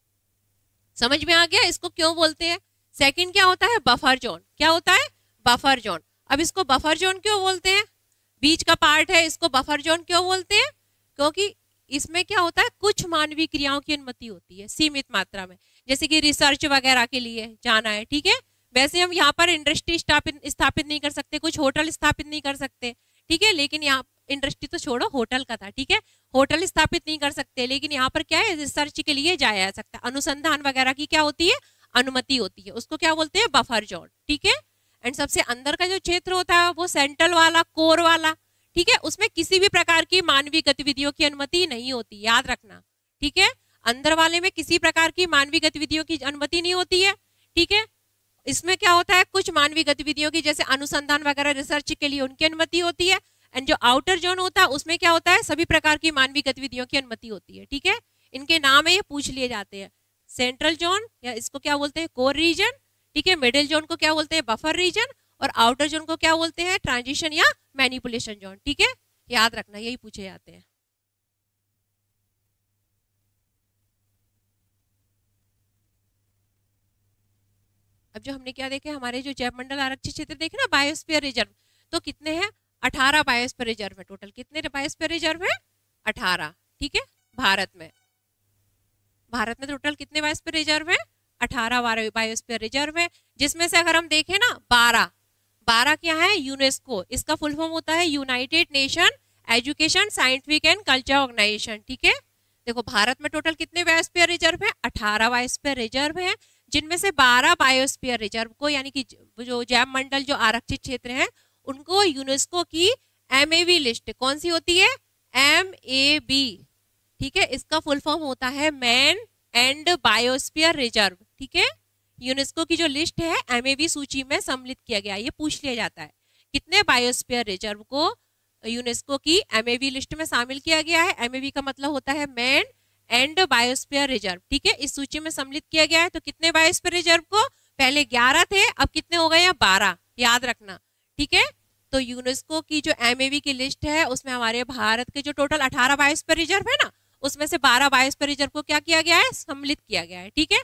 समझ में आ गया इसको क्यों बोलते हैं। सेकंड क्या होता है, बफर जोन। क्या होता है, बफर जोन। अब इसको बफर जोन क्यों बोलते हैं, बीच का पार्ट है, इसको बफर जोन क्यों बोलते हैं, क्योंकि इसमें क्या होता है, कुछ मानवीय क्रियाओं की अनुमति होती है सीमित मात्रा में, जैसे कि रिसर्च वगैरह के लिए जाना है, ठीक है। वैसे हम यहाँ पर इंडस्ट्री स्थापित नहीं कर सकते, कुछ होटल स्थापित नहीं कर सकते, ठीक है। लेकिन यहाँ इंडस्ट्री तो छोड़ो, होटल का था, ठीक है। होटल स्थापित नहीं कर सकते, लेकिन यहाँ पर क्या है, रिसर्च के लिए जाया जा सकता है, अनुसंधान वगैरह की क्या होती है, अनुमति होती है। उसको क्या बोलते हैं, बफर जोन, ठीक है। एंड सबसे अंदर का जो क्षेत्र होता है वो सेंट्रल वाला, कोर वाला, ठीक है। उसमें किसी भी प्रकार की मानवीय गतिविधियों की अनुमति नहीं होती, याद रखना, ठीक है। अंदर वाले में किसी प्रकार की मानवीय गतिविधियों की अनुमति नहीं होती है, ठीक है। इसमें क्या होता है, कुछ मानवीय गतिविधियों की, जैसे अनुसंधान वगैरह रिसर्च के लिए उनकी अनुमति होती है। एंड जो आउटर जोन होता है उसमें क्या होता है, सभी प्रकार की मानवीय गतिविधियों की अनुमति होती है, ठीक है। इनके नाम है, ये पूछ लिए जाते हैं। सेंट्रल जोन या इसको क्या बोलते हैं, कोर रीजन, ठीक है। मिडिल जोन को क्या बोलते हैं, बफर रीजन, और आउटर जोन को क्या बोलते हैं, ट्रांजिशन या मैनिपुलेशन जोन, ठीक है। याद रखना, यही पूछे जाते हैं। अब जो हमने क्या देखे, हमारे जो जैव मंडल आरक्षित क्षेत्र देखे ना, बायोस्फीयर रिजर्व, तो कितने हैं, 18 बायोस्फीयर रिजर्व है टोटल। कितने बायोस्फीयर रिजर्व है, 18, ठीक है। भारत में टोटल कितने बायोस्फीयर रिजर्व है, 18 बायोस्फीयर रिजर्व है। जिसमें से अगर हम देखें ना, 12 क्या है, यूनेस्को, इसका फुल फॉर्म होता है united nation education scientific and culture organisation, ठीक है। देखो भारत में टोटल कितने बायोस्फीयर रिजर्व है, 18 बायोस्फीयर रिजर्व है। जिनमें से 12 बायोस्फीयर रिजर्व को, यानी कि जो जैव मंडल जो आरक्षित क्षेत्र है, उनको यूनेस्को की MAB लिस्ट, कौन सी होती है, MAB, ठीक है। इसका फुल फॉर्म होता है मैन एंड बायोस्फीयर रिजर्व, ठीक है। यूनेस्को की जो लिस्ट है MAB सूची में सम्मिलित किया गया। ये पूछ लिया जाता है, कितने बायोस्फीयर रिजर्व को यूनेस्को की MAB लिस्ट में शामिल किया गया है। MAB का मतलब होता है मैन एंड बायोस्फीयर रिजर्व, ठीक है। इस सूची में सम्मिलित किया गया है। तो कितने बायोस्फीयर रिजर्व को, पहले 11 थे, अब कितने हो गए हैं, 12, याद रखना, ठीक है। तो यूनेस्को की जो MAB की लिस्ट है उसमें हमारे भारत के जो टोटल 18 बायोस्फीयर रिजर्व है ना, उसमें से 12 बायोस्फीयर रिजर्व को क्या किया गया है, सम्मिलित किया गया है, ठीक है।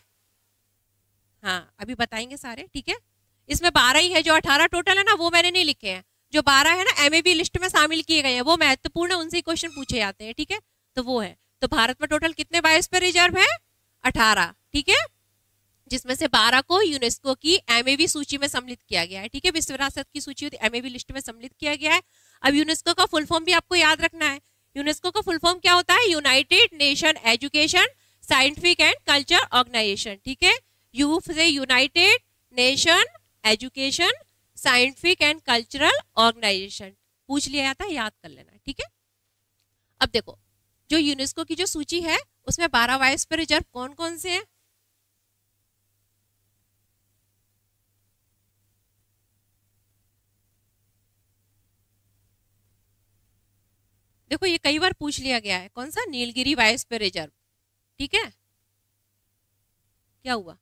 हाँ अभी बताएंगे सारे, ठीक है। इसमें 12 ही है, जो 18 टोटल है ना वो मैंने नहीं लिखे हैं। जो 12 है ना MAB लिस्ट में शामिल किए गए हैं, वो महत्वपूर्ण है, उनसे क्वेश्चन पूछे जाते हैं, ठीक है। तो वो है, तो भारत में टोटल कितने बायोस्फीयर रिजर्व है, 18, ठीक है। जिसमें से 12 को यूनेस्को की MAB सूची में सम्मिलित किया गया है, ठीक है। विश्व विरासत की सूची होती है, MAB लिस्ट में सम्मिलित किया गया है। अब यूनेस्को का फुल फॉर्म भी आपको याद रखना है। यूनेस्को का फुल फॉर्म क्या होता है, united nation education scientific and culture organisation, ठीक है। यू से united nation education scientific and cultural organisation पूछ लिया जाता है, याद कर लेना, ठीक है। अब देखो जो यूनेस्को की जो सूची है उसमें 12 बायोस्फीयर रिजर्व कौन कौन से हैं, देखो ये कई बार पूछ लिया गया है, कौन सा, नीलगिरी बायोस्फीयर रिजर्व। ठीक है, क्या हुआ,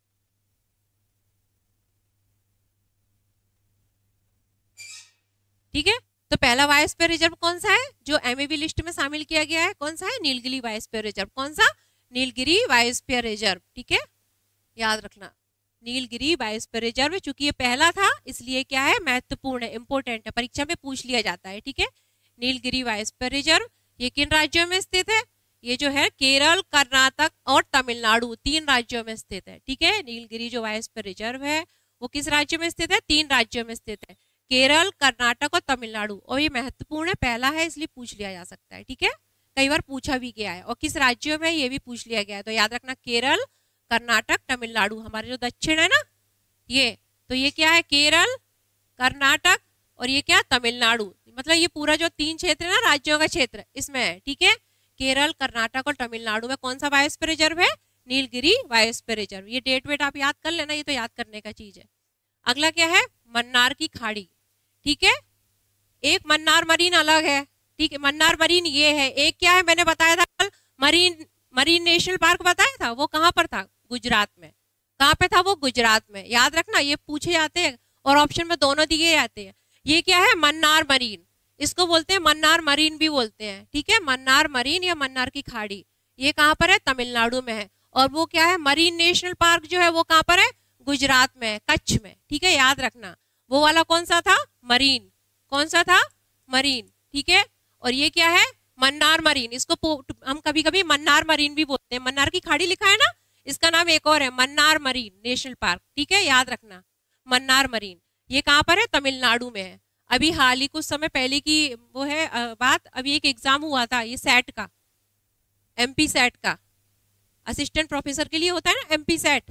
ठीक है। तो पहला बायोस्फीयर रिजर्व कौन सा है जो एमएबी लिस्ट में शामिल किया गया है, कौन सा है, नीलगिरी बायोस्फीयर रिजर्व। कौन सा, नीलगिरी बायोस्फीयर रिजर्व। ठीक है, याद रखना, नीलगिरी बायोस्फीयर रिजर्व। चूंकि ये पहला था इसलिए क्या है, महत्वपूर्ण है, इंपोर्टेंट है, परीक्षा में पूछ लिया जाता है। ठीक है, नीलगिरी बायोस्फीयर रिजर्व ये किन राज्यों में स्थित है, ये जो है केरल, कर्नाटक और तमिलनाडु, 3 राज्यों में स्थित है। ठीक है, नीलगिरी जो बायोस्फीयर रिजर्व है वो किस राज्य में स्थित है, 3 राज्यों में स्थित है, केरल, कर्नाटक और तमिलनाडु। और ये महत्वपूर्ण है, पहला है इसलिए पूछ लिया जा सकता है। ठीक है, कई बार पूछा भी गया है, और किस राज्यों में ये भी पूछ लिया गया है। तो याद रखना, केरल, कर्नाटक, तमिलनाडु, हमारे जो दक्षिण है ना ये, तो ये क्या है, केरल, कर्नाटक और ये क्या, तमिलनाडु। मतलब ये पूरा जो 3 क्षेत्र है ना, राज्यों का क्षेत्र, इसमें है। ठीक है, केरल, कर्नाटक और तमिलनाडु में कौन सा बायोस्फीयर रिजर्व है, नीलगिरी बायोस्फीयर रिजर्व। ये डेट वेट आप याद कर लेना, ये तो याद करने का चीज है। अगला क्या है, मन्नार की खाड़ी। ठीक है, एक मन्नार मरीन अलग है। ठीक है, मन्नार मरीन ये है, एक क्या है, मैंने बताया था कल, मरीन नेशनल पार्क बताया था, वो कहां पर था, गुजरात में। कहां पे था वो, गुजरात में। याद रखना, ये पूछे जाते हैं और ऑप्शन में दोनों दिए जाते हैं। ये क्या है, मन्नार मरीन, इसको बोलते हैं मन्नार मरीन भी बोलते हैं। ठीक है, मन्नार मरीन या मन्नार की खाड़ी, ये कहां पर है, तमिलनाडु में है। और वो क्या है, मरीन नेशनल पार्क जो है वो कहां पर है, गुजरात में है, कच्छ में। ठीक है, याद रखना, वो वाला कौन सा था, मरीन, कौन सा था, मरीन। ठीक है, और ये क्या है, मन्नार मरीन, इसको हम कभी कभी मन्नार मरीन भी बोलते हैं। मन्नार की खाड़ी लिखा है ना, इसका नाम एक और है, मन्नार मरीन नेशनल पार्क। ठीक है, याद रखना, मन्नार मरीन, ये कहां पर है, तमिलनाडु में है। अभी हाल ही कुछ समय पहले की वो है बात, अभी एक एग्जाम हुआ था, ये सेट का, एमपी सेट का, असिस्टेंट प्रोफेसर के लिए होता है ना एमपी सेट,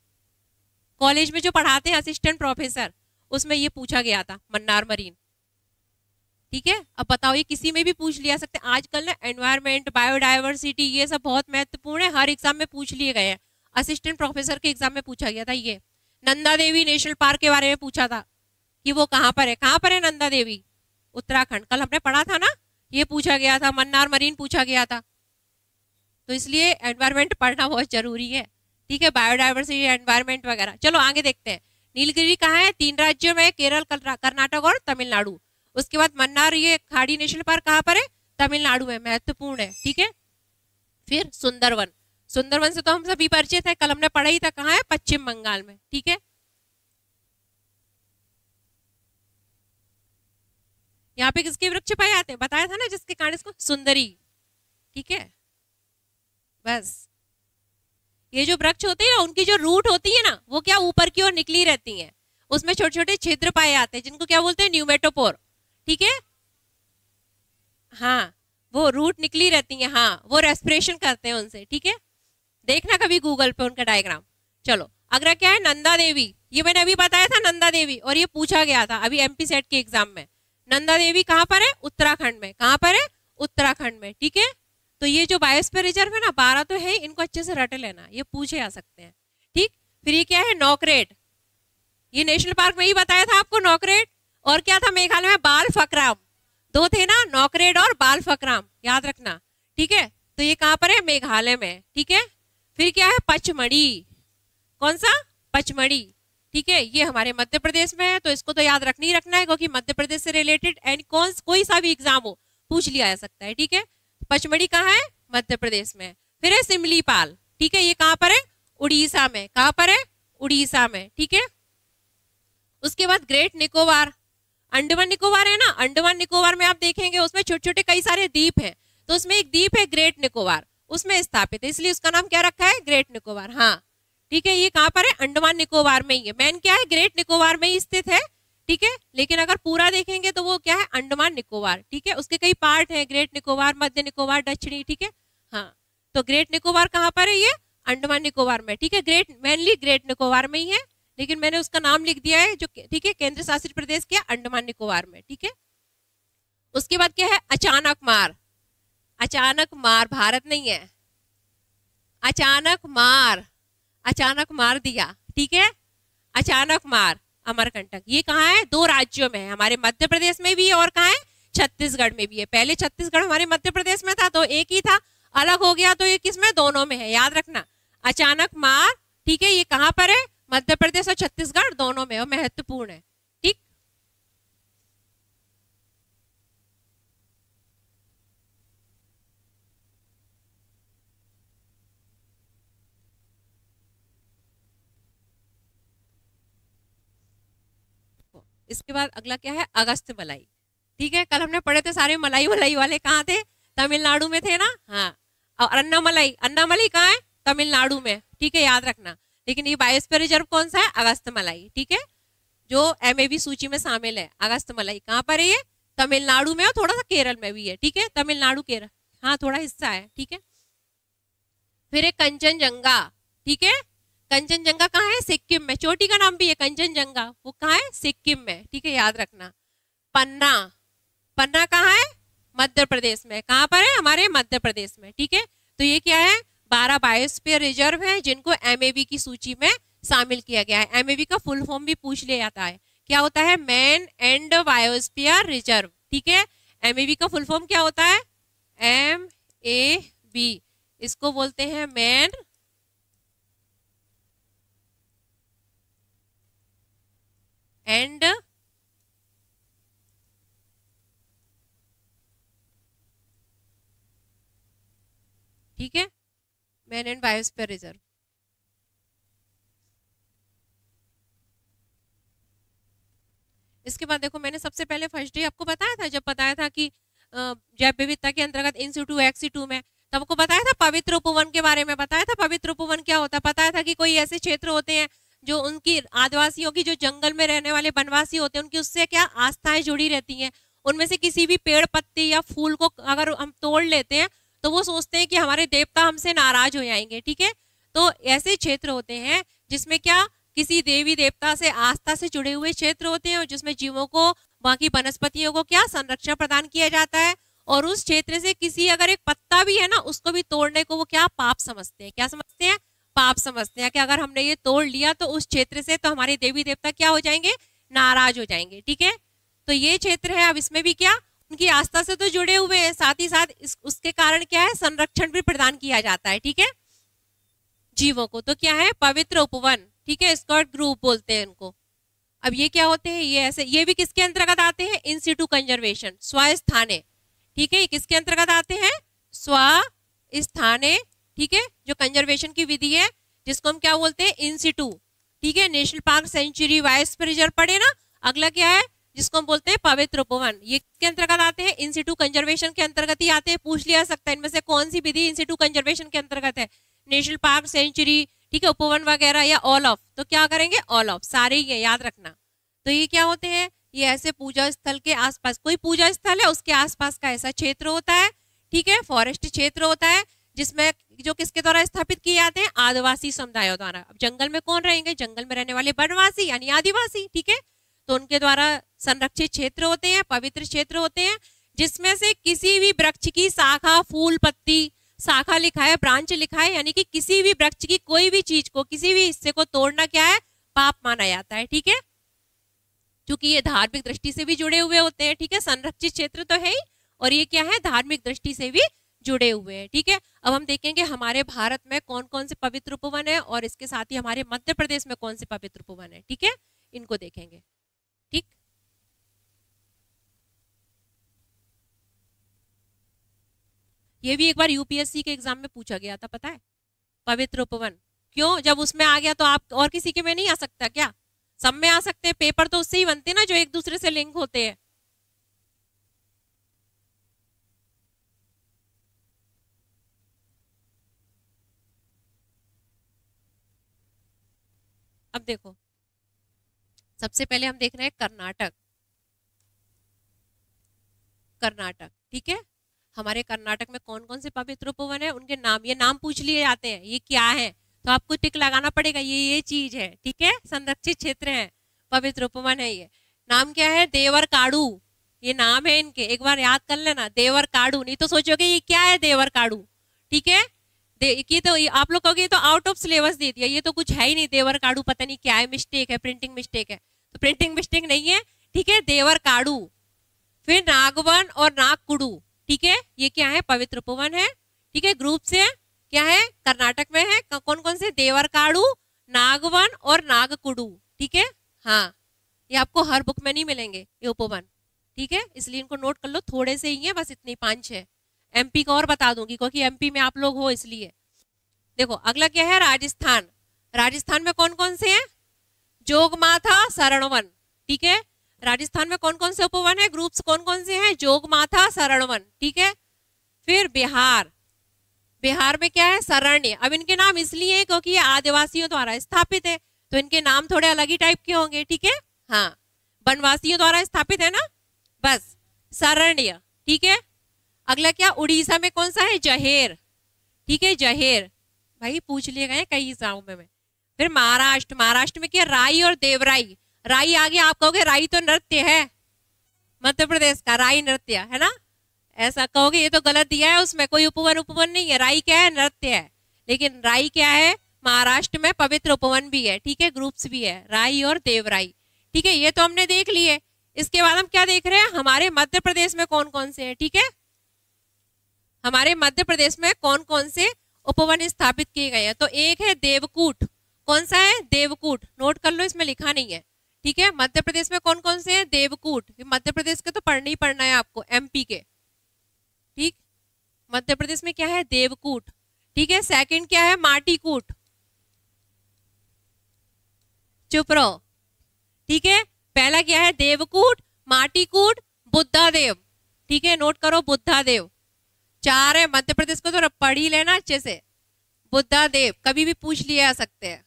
कॉलेज में जो पढ़ाते हैं असिस्टेंट प्रोफेसर, उसमें ये पूछा गया था, मन्नार मरीन। ठीक है, अब बताओ ये किसी में भी पूछ लिया सकते हैं। आजकल ना एनवायरमेंट, बायोडाइवर्सिटी, ये सब बहुत महत्वपूर्ण है, हर एग्जाम में पूछ लिए गए हैं। असिस्टेंट प्रोफेसर के एग्जाम में पूछा गया था, ये नंदा देवी नेशनल पार्क के बारे में पूछा था कि वो कहां पर है, कहां पर है नंदा देवी, उत्तराखंड, कल हमने पढ़ा था ना, ये पूछा गया था, मन्नार मरीन पूछा गया था। तो इसलिए एनवायरमेंट पढ़ना बहुत जरूरी है। ठीक है, बायोडाइवर्सिटी, एनवायरमेंट वगैरह। चलो आगे देखते हैं, नीलगिरी कहाँ है, 3 राज्यों में, केरल, कर्नाटक और तमिलनाडु। उसके बाद मन्नार, ये खाड़ी नेशनल पार्क कहाँ पर है, तमिलनाडु में, महत्वपूर्ण है। ठीक है, फिर सुंदरवन, सुंदरवन से तो हम सभी परिचित है, कल हमने पढ़ा ही था, कहाँ है, पश्चिम बंगाल में। ठीक है, यहाँ पे किसके वृक्ष पाए जाते हैं, बताया था ना, जिसके कारण इसको सुंदरी। ठीक है, बस ये जो वृक्ष होते हैं उनकी जो रूट होती है ना, वो क्या ऊपर की ओर निकली रहती हैं, उसमें छोटे छोटे छिद्र पाए जाते हैं, जिनको क्या बोलते हैं, न्यूमेटोपोर। ठीक है, हाँ, वो रूट निकली रहती हैं, हाँ, वो रेस्पिरेशन करते हैं उनसे। ठीक है, देखना कभी गूगल पे उनका डायग्राम। चलो अगला क्या है, नंदा देवी, ये मैंने अभी बताया था, नंदा देवी, और ये पूछा गया था अभी एमपी सेट के एग्जाम में। नंदा देवी कहाँ पर है, उत्तराखंड में, कहाँ पर है, उत्तराखंड में। ठीक है, तो ये जो बायोस्फीयर रिजर्व है ना, 12 तो है, इनको अच्छे से रट लेना, ये पूछे आ सकते हैं। ठीक, फिर ये क्या है, नौकरेट, ये नेशनल पार्क में ही बताया था आपको, नौकरेट। और क्या था मेघालय में, बाल फकराम, 2 थे ना, नौकरेट और बाल फकराम, याद रखना। ठीक है, तो ये कहां पर है, मेघालय में। ठीक है, फिर क्या है, पचमढ़ी, कौन सा, पचमढ़ी। ठीक है, ये हमारे मध्य प्रदेश में है, तो इसको तो याद रखना ही रखना है, क्योंकि मध्य प्रदेश से रिलेटेड एंड कोई सा भी एग्जाम हो पूछ लिया जा सकता है। ठीक है, पचमढ़ी कहाँ है, मध्य प्रदेश में। फिर है सिमलीपाल, ठीक है, ये कहां पर है, उड़ीसा में, कहां पर है, उड़ीसा में। ठीक है, उसके बाद ग्रेट निकोबार, अंडमान निकोबार है ना, अंडमान निकोबार में आप देखेंगे उसमें छोटे छोटे कई सारे द्वीप हैं, तो उसमें एक द्वीप है ग्रेट निकोबार, उसमें स्थापित है, इसलिए उसका नाम क्या रखा है, ग्रेट निकोबार। हाँ ठीक है, ये कहां पर है, अंडमान निकोबार में ही है, मेन क्या है, ग्रेट निकोबार में ही स्थित है। ठीक है, लेकिन अगर पूरा देखेंगे तो वो क्या है, अंडमान निकोबार। ठीक है, उसके कई पार्ट हैं, ग्रेट निकोबार, मध्य निकोबार, दक्षिणी। ठीक है, हाँ, तो ग्रेट निकोबार कहाँ पर है, ये अंडमान निकोबार में। ठीक है, ग्रेट मेनली ग्रेट निकोबार में ही है, लेकिन मैंने उसका नाम लिख दिया है जो, ठीक है, केंद्र शासित प्रदेश क्या, अंडमान निकोबार में। ठीक है, उसके बाद क्या है, अचानक मार, अचानक मार भारत नहीं है, अचानक मार दिया। ठीक है, अचानक मार अमरकंटक, ये कहाँ है, 2 राज्यों में है, हमारे मध्य प्रदेश में भी और कहाँ है, छत्तीसगढ़ में भी है। पहले छत्तीसगढ़ हमारे मध्य प्रदेश में था तो एक ही था, अलग हो गया तो ये किसमें, दोनों में है, याद रखना। अचानक मार, ठीक है, ये कहां पर है, मध्य प्रदेश और छत्तीसगढ़ दोनों में, और महत्वपूर्ण है। ठीक, इसके बाद अगला क्या है, अगस्त मलाई। ठीक है, कल हमने पढ़े थे सारे मलाई मलाई वाले कहाँ थे, तमिलनाडु में थे ना। हाँ, और अन्नामलाई, अन्नामलाई कहाँ है, तमिलनाडु में। ठीक है, याद रखना। लेकिन ये बायोस्फीयर रिजर्व कौन सा है, अगस्त मलाई। ठीक है, जो एमएबी सूची में शामिल है। अगस्त मलाई कहाँ पर है, ये तमिलनाडु में और थोड़ा सा केरल में भी है। ठीक है, तमिलनाडु केरल, हाँ थोड़ा हिस्सा है। ठीक है, फिर एक कंचनजंगा। ठीक है, कंचनजंगा कहाँ है, सिक्किम में। चोटी का नाम भी है कंचनजंगा, वो कहाँ है, सिक्किम में। ठीक है, याद रखना। पन्ना, पन्ना कहाँ है, मध्य प्रदेश में। कहाँ पर है, हमारे मध्य प्रदेश में। ठीक है, तो ये क्या है, 12 बायोस्फीयर रिजर्व है जिनको एमएबी की सूची में शामिल किया गया है। एमएबी का फुल फॉर्म भी पूछ लिया जाता है, क्या होता है, मैन एंड बायोस्फीयर रिजर्व। ठीक है, एमएबी का फुल फॉर्म क्या होता है, MAB, इसको बोलते हैं मैन एंड ठीक है, मैन एंड बायोस्फीयर रिजर्व। इसके बाद देखो, मैंने सबसे पहले फर्स्ट डे आपको बताया था, जब बताया था कि जैव विविधता के अंतर्गत इन-सिटू एक्स-सिटू में, तब आपको बताया था पवित्र उपवन के बारे में। बताया था पवित्र उपवन क्या होता है, बताया था कि कोई ऐसे क्षेत्र होते हैं जो उनकी आदिवासियों की, जो जंगल में रहने वाले वनवासी होते हैं, उनकी उससे क्या आस्थाएं जुड़ी रहती हैं। उनमें से किसी भी पेड़ पत्ती या फूल को अगर हम तोड़ लेते हैं तो वो सोचते हैं कि हमारे देवता हमसे नाराज हो जाएंगे। ठीक है, तो ऐसे क्षेत्र होते हैं जिसमें क्या, किसी देवी देवता से आस्था से जुड़े हुए क्षेत्र होते हैं, और जिसमें जीवों को, बाकी वनस्पतियों को क्या, संरक्षण प्रदान किया जाता है। और उस क्षेत्र से किसी अगर एक पत्ता भी है ना, उसको भी तोड़ने को वो क्या, पाप समझते हैं। क्या समझते हैं, पाप समझते हैं कि अगर हमने ये तोड़ लिया तो उस क्षेत्र से तो हमारे देवी देवता क्या हो जाएंगे, नाराज हो जाएंगे। ठीक है, तो ये क्षेत्र है, अब इसमें भी क्या, उनकी आस्था से तो जुड़े हुए हैं, साथ ही साथ उसके कारण क्या है, संरक्षण भी प्रदान किया जाता है। ठीक है, जीवों को, तो क्या है, पवित्र उपवन। ठीक है, स्कॉट ग्रुप बोलते हैं इनको। अब ये क्या होते हैं, ये ऐसे, ये भी किसके अंतर्गत आते हैं, इन सिटू कंजर्वेशन, स्वस्थाने। ठीक है, ये किसके अंतर्गत आते हैं, स्वस्थाने। ठीक है, जो कंजर्वेशन की विधि है जिसको हम क्या बोलते हैं, इन सिटू। ठीक है, national park, sanctuary, biosphere reserve पढ़े ना। अगला क्या है, जिसको हम बोलते हैं पवित्र उपवन, ये किसके अंतर्गत आते हैं, इन सिटू कंजर्वेशन के अंतर्गत ही आते हैं। पूछ लिया सकता है इनमें से कौन सी विधि इन सिटू कंजर्वेशन के अंतर्गत है, नेशनल पार्क, सेंचुरी, ठीक है, उपवन वगैरह, या ऑल ऑफ। तो क्या करेंगे, ऑल ऑफ, सारे ही है, याद रखना। तो ये क्या होते हैं, ये ऐसे पूजा स्थल के आसपास, कोई पूजा स्थल है उसके आसपास का ऐसा क्षेत्र होता है। ठीक है, फॉरेस्ट क्षेत्र होता है जिसमें, जो किसके द्वारा स्थापित किए जाते हैं, आदिवासी समुदायों द्वारा। अब जंगल में कौन रहेंगे, जंगल में रहने वाले वनवासी यानी आदिवासी। ठीक है, तो उनके द्वारा संरक्षित क्षेत्र होते हैं, पवित्र क्षेत्र होते हैं, जिसमें से किसी भी वृक्ष की शाखा, फूल, पत्ती, शाखा लिखा है, ब्रांच लिखा है, यानी कि किसी भी वृक्ष की कोई भी चीज को, किसी भी हिस्से को तोड़ना क्या है, पाप माना जाता है। ठीक है, क्योंकि ये धार्मिक दृष्टि से भी जुड़े हुए होते हैं। ठीक है, संरक्षित क्षेत्र तो है ही, और ये क्या है, धार्मिक दृष्टि से भी जुड़े हुए हैं। ठीक है, अब हम देखेंगे हमारे भारत में कौन कौन से पवित्र उपवन है, और इसके साथ ही हमारे मध्य प्रदेश में कौन से पवित्र उपवन है। ठीक है, इनको देखेंगे। ठीक, ये भी एक बार यूपीएससी के एग्जाम में पूछा गया था, पता है, पवित्र उपवन। क्यों, जब उसमें आ गया तो आप और किसी के में नहीं आ सकता क्या, सब में आ सकते हैं। पेपर तो उससे ही बनते हैं ना जो एक दूसरे से लिंक होते हैं। अब देखो, सबसे पहले हम देख रहे हैं कर्नाटक। कर्नाटक, ठीक है, हमारे कर्नाटक में कौन कौन से पवित्र उपवन है, उनके नाम, ये नाम पूछ लिए जाते हैं, ये क्या है, तो आपको टिक लगाना पड़ेगा, ये चीज है। ठीक है, संरक्षित क्षेत्र है, पवित्र उपवन है। ये नाम क्या है, देवर काड़ू, ये नाम है इनके, एक बार याद कर लेना, देवर काड़ू। नहीं तो सोचोगे ये क्या है देवर काड़ू। ठीक है, ये तो आप लोग कहोगे तो आउट ऑफ सिलेबस दे दिया, ये तो कुछ है ही नहीं, देवर काड़ू पता नहीं क्या है, मिस्टेक है, प्रिंटिंग मिस्टेक है। तो प्रिंटिंग मिस्टेक नहीं है। ठीक है, देवर काड़ू। फिर नागवन और नागकुडू, ठीक है, ये क्या है, पवित्र उपवन है, ठीक है। ग्रुप से क्या है, कर्नाटक में है, कौन कौन से, देवरकाड़ू, नागवन और नागकुडू, ठीक है। हाँ, ये आपको हर बुक में नहीं मिलेंगे ये उपवन, ठीक है, इसलिए इनको नोट कर लो, थोड़े से ही है बस, इतने 5-6। एमपी का और बता दूंगी क्योंकि एमपी में आप लोग हो इसलिए। देखो अगला क्या है, राजस्थान। राजस्थान में कौन कौन से हैं, जोगमाथा, सरणवन, ठीक है। राजस्थान में कौन कौन से उपवन है, ग्रुप्स कौन कौन से हैं, जोगमाथा, सरणवन, ठीक है। फिर बिहार, बिहार में क्या है, सरण्य। अब इनके नाम इसलिए है क्योंकि ये आदिवासियों द्वारा स्थापित है, तो इनके नाम थोड़े अलग ही टाइप के होंगे, ठीक है। हाँ, वनवासियों द्वारा स्थापित है ना, बस सरण्य, ठीक है। अगला क्या, उड़ीसा में कौन सा है, जहेर, ठीक है, जहेर, भाई पूछ लिए गए कई एग्जामों में। फिर महाराष्ट्र, महाराष्ट्र में क्या, राई और देवराई। राई आगे आप कहोगे राई तो नृत्य है मध्य प्रदेश का, राई नृत्य है ना, ऐसा कहोगे, ये तो गलत दिया है, उसमें कोई उपवन उपवन नहीं है, राई क्या है, नृत्य है। लेकिन राई क्या है, महाराष्ट्र में पवित्र उपवन भी है, ठीक है, ग्रुप्स भी है, राई और देवराई, ठीक है। ये तो हमने देख लिए। इसके बाद हम क्या देख रहे हैं, हमारे मध्य प्रदेश में कौन कौन से हैं, ठीक है। हमारे मध्य प्रदेश में कौन कौन से उपवन स्थापित किए गए हैं, तो एक है देवकूट। कौन सा है, देवकूट, नोट कर लो, इसमें लिखा नहीं है, ठीक है। मध्य प्रदेश में कौन कौन से हैं, देवकूट, मध्य प्रदेश के तो पढ़ना ही पढ़ना है आपको, एमपी के, ठीक। मध्य प्रदेश में क्या है, देवकूट, ठीक है। सेकंड क्या है, माटीकूट, चुप रहो, ठीक है। पहला क्या है, देवकूट, माटीकूट, बुद्धादेव, ठीक है, नोट करो, बुद्धादेव। 4 है, मध्य प्रदेश को तो पढ़ ही लेना अच्छे से, बुद्धादेव कभी भी पूछ लिए आ सकते हैं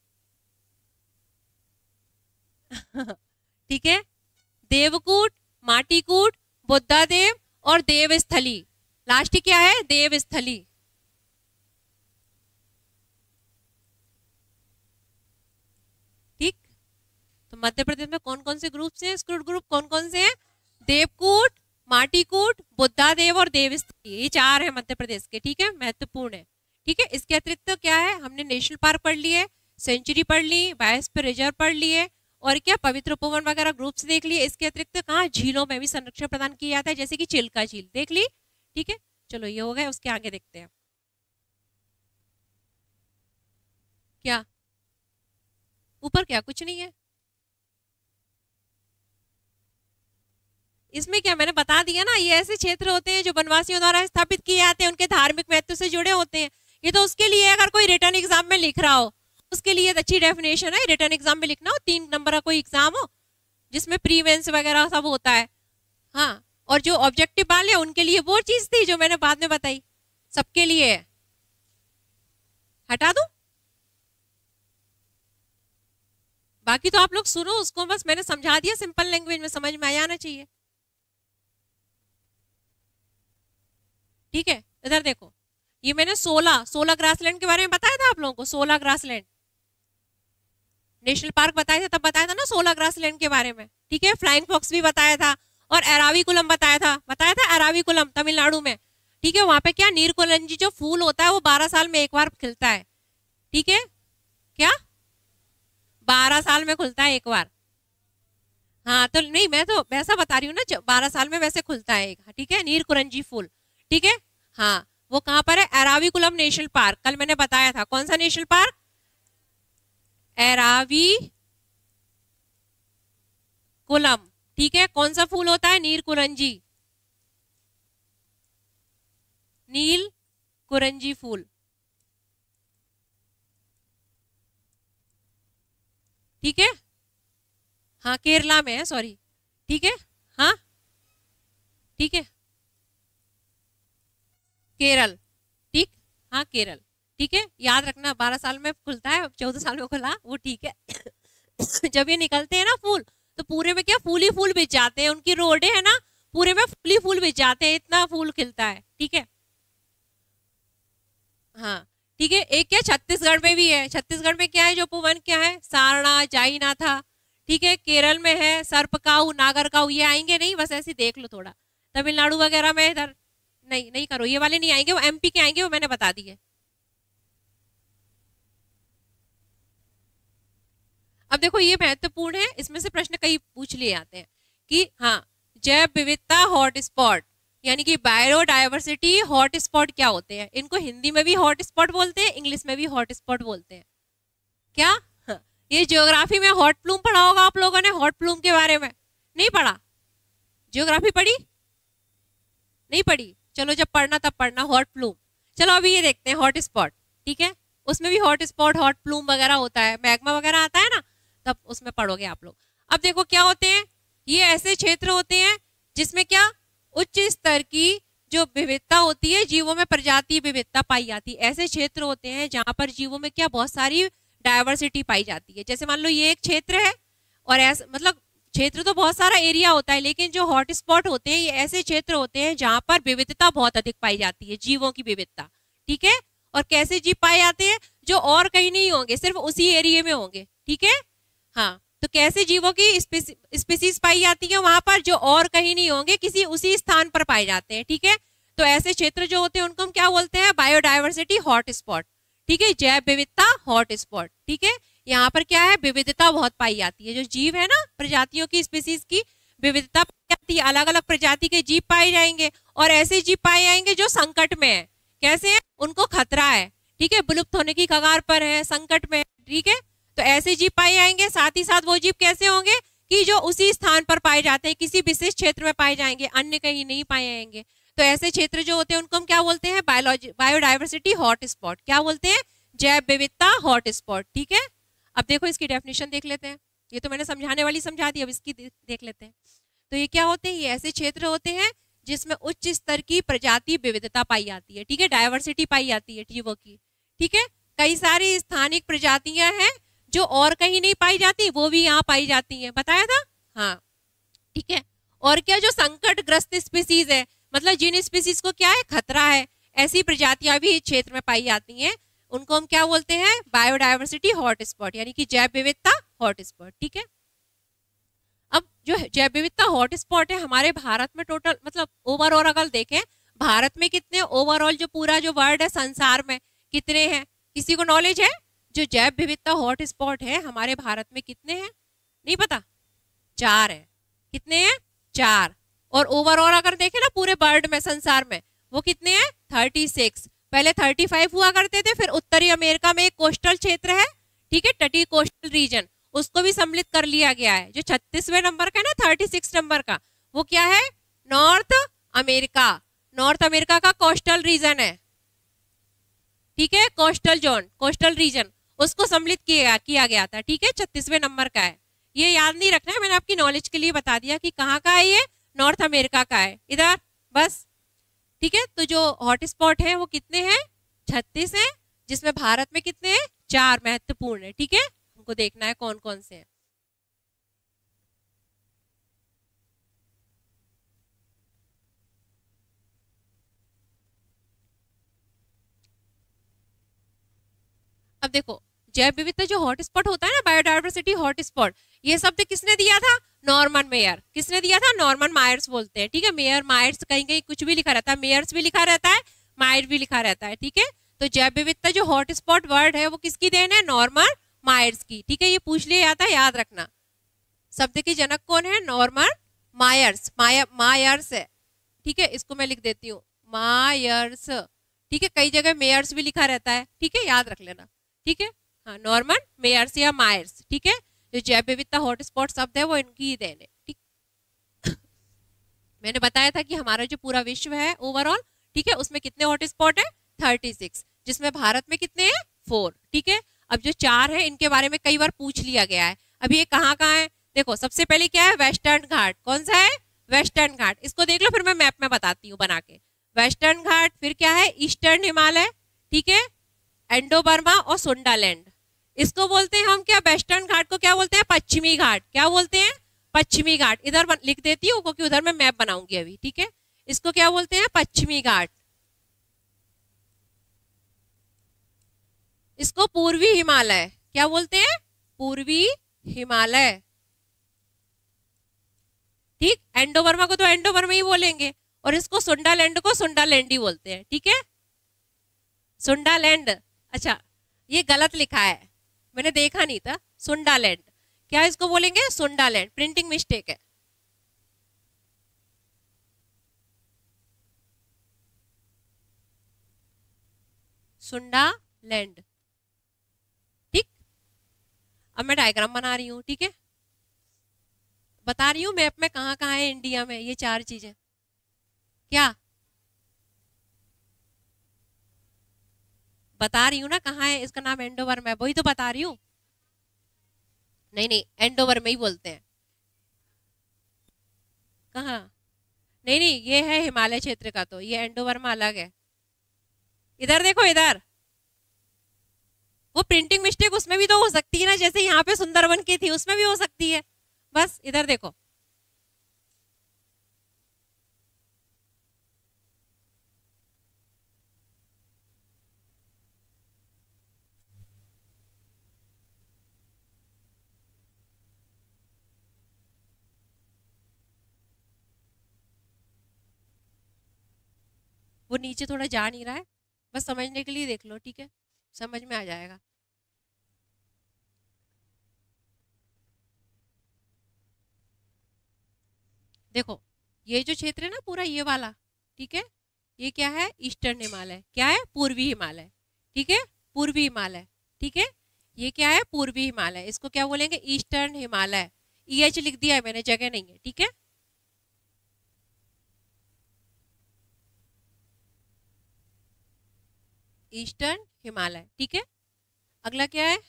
ठीक है, देवकूट, माटीकूट, बुद्धादेव और देवस्थली। लास्ट क्या है, देवस्थली, ठीक। तो मध्य प्रदेश में कौन कौन से ग्रुप हैं, स्कूल ग्रुप कौन कौन से हैं, देवकूट, माटीकूट, बुद्धादेव और देवस्थली, ये 4 है मध्य प्रदेश के, ठीक है, महत्वपूर्ण है, ठीक है। इसके अतिरिक्त तो क्या है, हमने नेशनल पार्क पढ़ लिए, सेंचुरी पढ़ ली, बायोस्फीयर रिजर्व पढ़ लिए, और क्या पवित्र उपवन वगैरह ग्रुप्स देख लिए। इसके अतिरिक्त कहाँ, झीलों में भी संरक्षण प्रदान किया जाता है, जैसे कि चिल्का झील देख ली, ठीक है। चलो ये हो गया, उसके आगे देखते हैं क्या, ऊपर क्या, कुछ नहीं है इसमें, क्या मैंने बता दिया ना, ये ऐसे क्षेत्र होते हैं जो वनवासियों द्वारा स्थापित किए जाते हैं, उनके धार्मिक महत्व से जुड़े होते हैं। ये तो उसके लिए, अगर कोई रिटर्न एग्जाम में लिख रहा हो, उसके लिए अच्छी डेफिनेशन है, रिटर्न एग्जाम में लिखना हो, 3 नंबर का कोई एग्जाम हो जिसमें प्रीवेंस वगैरह सब होता है, हाँ। और जो ऑब्जेक्टिव वाले उनके लिए वो चीज थी जो मैंने बाद में बताई, सबके लिए है, हटा दूं, बाकी तो आप लोग सुनो उसको, बस मैंने समझा दिया, सिंपल लैंग्वेज में समझ में आ जाना चाहिए, ठीक है। इधर देखो, ये मैंने 16 ग्रासलैंड के बारे में बताया था आप लोगों को, 16 ग्रासलैंड नेशनल पार्क बताया था, तब बताया था ना 16 ग्रासलैंड के बारे में, ठीक है। फ्लाइंग फॉक्स भी बताया था, और एराविकुलम बताया था एराविकुलम तमिलनाडु में, ठीक है। वहां पे क्या, नीरकुलंजी जो फूल होता है वो 12 साल में एक बार खिलता है, ठीक है, क्या 12 साल में खुलता है एक बार, हाँ। तो नहीं, मैं तो वैसा बता रही हूँ ना, 12 साल में वैसे खुलता है एक, ठीक है, नीरकुरंजी फूल, ठीक है, हाँ। वो कहां पर है, एराविकुलम नेशनल पार्क, कल मैंने बताया था, कौन सा नेशनल पार्क, एराविकुलम, ठीक है। कौन सा फूल होता है, नीलकुरंजी, नीलकुरंजी फूल, ठीक है, हाँ, केरला में है, सॉरी, ठीक है, हाँ, ठीक है, केरल, ठीक, हाँ केरल, ठीक है, याद रखना 12 साल में खुलता है, 14 साल में खुला, वो ठीक है जब ये निकलते हैं ना फूल, तो पूरे में क्या, फूल ही फूल बिछ जाते हैं, उनकी रोडे है ना, पूरे में फूल ही फूल बिछ जाते हैं, इतना फूल खिलता है, ठीक है, हाँ, ठीक है। एक क्या, छत्तीसगढ़ में भी है, छत्तीसगढ़ में क्या है जो उपवन, क्या है, सारना, जाईनाथा, ठीक है। केरल में है सर्पकाऊ, नागरकाऊ, ये आएंगे नहीं, बस ऐसे देख लो थोड़ा। तमिलनाडु वगैरह में इधर नहीं, नहीं करो, ये वाले नहीं आएंगे, वो एमपी के आएंगे, वो मैंने बता दिए। अब देखो ये महत्वपूर्ण है, इसमें से प्रश्न कई पूछ लिए आते हैं कि हाँ, जैव विविधता हॉटस्पॉट, यानी कि बायोडायवर्सिटी हॉटस्पॉट क्या होते हैं? इनको हिंदी में भी हॉटस्पॉट बोलते हैं, इंग्लिश में भी हॉटस्पॉट बोलते हैं। क्या हाँ, ये ज्योग्राफी में हॉट प्लूम पढ़ा होगा आप लोगों ने, हॉट प्लूम के बारे में नहीं पढ़ा? ज्योग्राफी पढ़ी नहीं पढ़ी? चलो जब पढ़ना तब पढ़ना हॉट प्लूम। चलो अभी ये देखते हैं हॉटस्पॉट, ठीक है? उसमें भी हॉटस्पॉट हॉट प्लूम वगैरह होता है, मैग्मा वगैरह आता है ना, तब उसमें पढ़ोगे आप लोग। अब देखो क्या होते हैं, ये ऐसे क्षेत्र होते हैं जिसमें क्या उच्च स्तर की जो विविधता होती है, जीवों में प्रजाति विविधता पाई जाती है। ऐसे क्षेत्र होते हैं जहां पर जीवों में क्या बहुत सारी डायवर्सिटी पाई जाती है। जैसे मान लो ये एक क्षेत्र है, और ऐसा मतलब क्षेत्र तो बहुत सारा एरिया होता है, लेकिन जो हॉटस्पॉट होते हैं ये ऐसे क्षेत्र होते हैं जहां पर विविधता बहुत अधिक पाई जाती है, जीवों की विविधता, ठीक है? और कैसे जीव पाए जाते हैं? जो और कहीं नहीं होंगे, सिर्फ उसी एरिया में होंगे, ठीक है? हाँ, तो कैसे जीवों की स्पीसीज पाई जाती है वहां पर, जो और कहीं नहीं होंगे, किसी उसी स्थान पर पाए जाते हैं, ठीक है? तो ऐसे क्षेत्र जो होते हैं उनको हम क्या बोलते हैं? बायोडायवर्सिटी हॉटस्पॉट, ठीक है? जैव विविधता हॉटस्पॉट, ठीक है? यहाँ पर क्या है, विविधता बहुत पाई जाती है, जो जीव है ना, प्रजातियों की स्पीसीज की विविधता पाई जाती है, अलग अलग प्रजाति के जीव पाए जाएंगे, और ऐसे जीव पाए जाएंगे जो संकट में है। कैसे है? उनको खतरा है, ठीक है? विलुप्त होने की कगार पर है, संकट में, ठीक है? तो ऐसे जीव पाए जाएंगे। साथ ही साथ वो जीव कैसे होंगे कि जो उसी स्थान पर पाए जाते हैं, किसी विशेष क्षेत्र में पाए जाएंगे, अन्य कहीं नहीं पाए जाएंगे। तो ऐसे क्षेत्र जो होते हैं उनको हम क्या बोलते हैं? Biodiversity hotspot. क्या बोलते हैं? जैव विविधता हॉटस्पॉट, ठीक है? अब देखो इसकी डेफिनेशन देख लेते हैं। ये तो मैंने समझाने वाली समझा दी, अब इसकी देख लेते हैं। तो ये क्या होते हैं? ये ऐसे क्षेत्र होते हैं जिसमें उच्च स्तर की प्रजाति विविधता पाई जाती है, ठीक है? डायवर्सिटी पाई जाती है जीवों की, ठीक है? कई सारी स्थानिक प्रजातियां हैं जो और कहीं नहीं पाई जाती, वो भी यहाँ पाई जाती हैं, बताया था, हाँ, ठीक है? और क्या, जो संकटग्रस्त स्पीसीज है, मतलब जिन स्पीसीज को क्या है, खतरा है, ऐसी प्रजातियां भी इस क्षेत्र में पाई जाती हैं, उनको हम क्या बोलते हैं? बायोडायवर्सिटी हॉटस्पॉट, यानी कि जैव विविधता हॉटस्पॉट, ठीक है? अब जो जैव विविधता हॉटस्पॉट है हमारे भारत में टोटल, मतलब ओवरऑल अगर देखें, भारत में कितने ओवरऑल, जो पूरा जो वर्ल्ड है संसार में कितने हैं? किसी को नॉलेज है? जो जैव विविधता हॉटस्पॉट है हमारे भारत में कितने हैं? नहीं पता? 4 है। कितने हैं? 4। और ओवरऑल अगर देखें ना पूरे वर्ल्ड में, संसार में, वो कितने हैं? 36। पहले 35 हुआ करते थे, फिर उत्तरी अमेरिका में एक कोस्टल क्षेत्र है, ठीक है, तटीय कोस्टल रीजन, उसको भी सम्मिलित कर लिया गया है। जो 36वें नंबर का ना, 36 नंबर का, वो क्या है? North America. नॉर्थ अमेरिका का कोस्टल रीजन है, ठीक है? कोस्टल जोन, कोस्टल रीजन, उसको सम्मिलित किया गया था, ठीक है? 36वें नंबर का है। ये याद नहीं रखना है, मैंने आपकी नॉलेज के लिए बता दिया कि कहाँ का है ये, नॉर्थ अमेरिका का है, इधर बस, ठीक है? तो जो हॉटस्पॉट है वो कितने हैं? 36 है, जिसमें भारत में कितने हैं? 4 महत्वपूर्ण है, ठीक है? हमको देखना है कौन कौन से हैं। अब देखो, जैव विविधता जो हॉटस्पॉट होता है ना, बायोडायवर्सिटी हॉटस्पॉट, ये शब्द किसने दिया था? Norman Myers. किसने दिया था? नॉर्मन मायर्स बोलते हैं, ठीक है? मेयर, मायर्स, कहीं कहीं कुछ भी लिखा रहता है, मेयर्स भी लिखा रहता है, मायर भी लिखा रहता है, ठीक है? तो जैव विविधता जो हॉटस्पॉट वर्ड है वो किसकी देन है? नॉर्मन मायर्स की, ठीक है? ये पूछ लिया जाता है, याद रखना। शब्द के जनक कौन है? Norman Myers. मायर्स है, ठीक है? इसको मैं लिख देती हूँ, मायर्स, ठीक है? कई जगह मेयर्स भी लिखा रहता है, ठीक है? याद रख लेना, ठीक है? हाँ, नॉर्मन मेयर्स या मायर्स, ठीक है? जो जैव विविधता हॉटस्पॉट शब्द है वो इनकी ही देन है, ठीक? मैंने बताया था कि हमारा जो पूरा विश्व है ओवरऑल, ठीक है, उसमें कितने हॉटस्पॉट है? 36, जिसमें भारत में कितने हैं? 4, ठीक है? अब जो 4 है इनके बारे में कई बार पूछ लिया गया है। अभी ये कहाँ कहाँ है? देखो, सबसे पहले क्या है? वेस्टर्न घाट। कौन सा है? वेस्टर्न घाट। इसको देख लो, फिर मैं मैप में बताती हूँ बना के। वेस्टर्न घाट, फिर क्या है? ईस्टर्न हिमालय, ठीक है, एंडो बर्मा और सुंडालैंड। इसको बोलते हैं हम क्या? वेस्टर्न घाट को क्या बोलते हैं? पश्चिमी घाट। क्या बोलते हैं? पश्चिमी घाट। इधर लिख देती हूँ क्योंकि उधर मैं मैप बनाऊंगी अभी, ठीक है? इसको क्या बोलते हैं? पश्चिमी घाट। इसको पूर्वी हिमालय। क्या बोलते हैं? पूर्वी हिमालय, ठीक? एंडो बर्मा को तो एंडो बर्मा ही बोलेंगे, और इसको सुंडालैंड को सुंडालैंड ही बोलते हैं, ठीक है? सुंडालैंड। अच्छा, ये गलत लिखा है, मैंने देखा नहीं था। सुंडालैंड, क्या इसको बोलेंगे? सुंडालैंड, प्रिंटिंग मिस्टेक है। सुंडा लैंड। ठीक, अब मैं डायग्राम बना रही हूँ, ठीक है, बता रही हूँ मैप में कहाँ कहाँ है इंडिया में ये 4 चीजें। क्या बता रही हूँ ना कहाँ है, इसका नाम एंडोवर मैप, वही तो बता रही हूँ। नहीं नहीं, एंडोवर में ही बोलते हैं। कहाँ? नहीं नहीं, ये है हिमालय क्षेत्र का, तो ये एंडोवर में अलग है। इधर देखो, इधर वो प्रिंटिंग मिस्टेक उसमें भी तो हो सकती है ना, जैसे यहाँ पे सुंदरवन की थी उसमें भी हो सकती है। बस इधर देखो, वो नीचे थोड़ा जा नहीं रहा है, बस समझने के लिए देख लो, ठीक है, समझ में आ जाएगा। देखो ये जो क्षेत्र है ना पूरा ये वाला, ठीक है, ये क्या है, ईस्टर्न हिमालय, क्या है, पूर्वी हिमालय, ठीक है, पूर्वी हिमालय, ठीक है, ये क्या है, पूर्वी हिमालय, इसको क्या बोलेंगे, ईस्टर्न हिमालय। EH लिख दिया है मैंने, जगह नहीं है, ठीक है। ईस्टर्न हिमालय, ठीक है। अगला क्या है,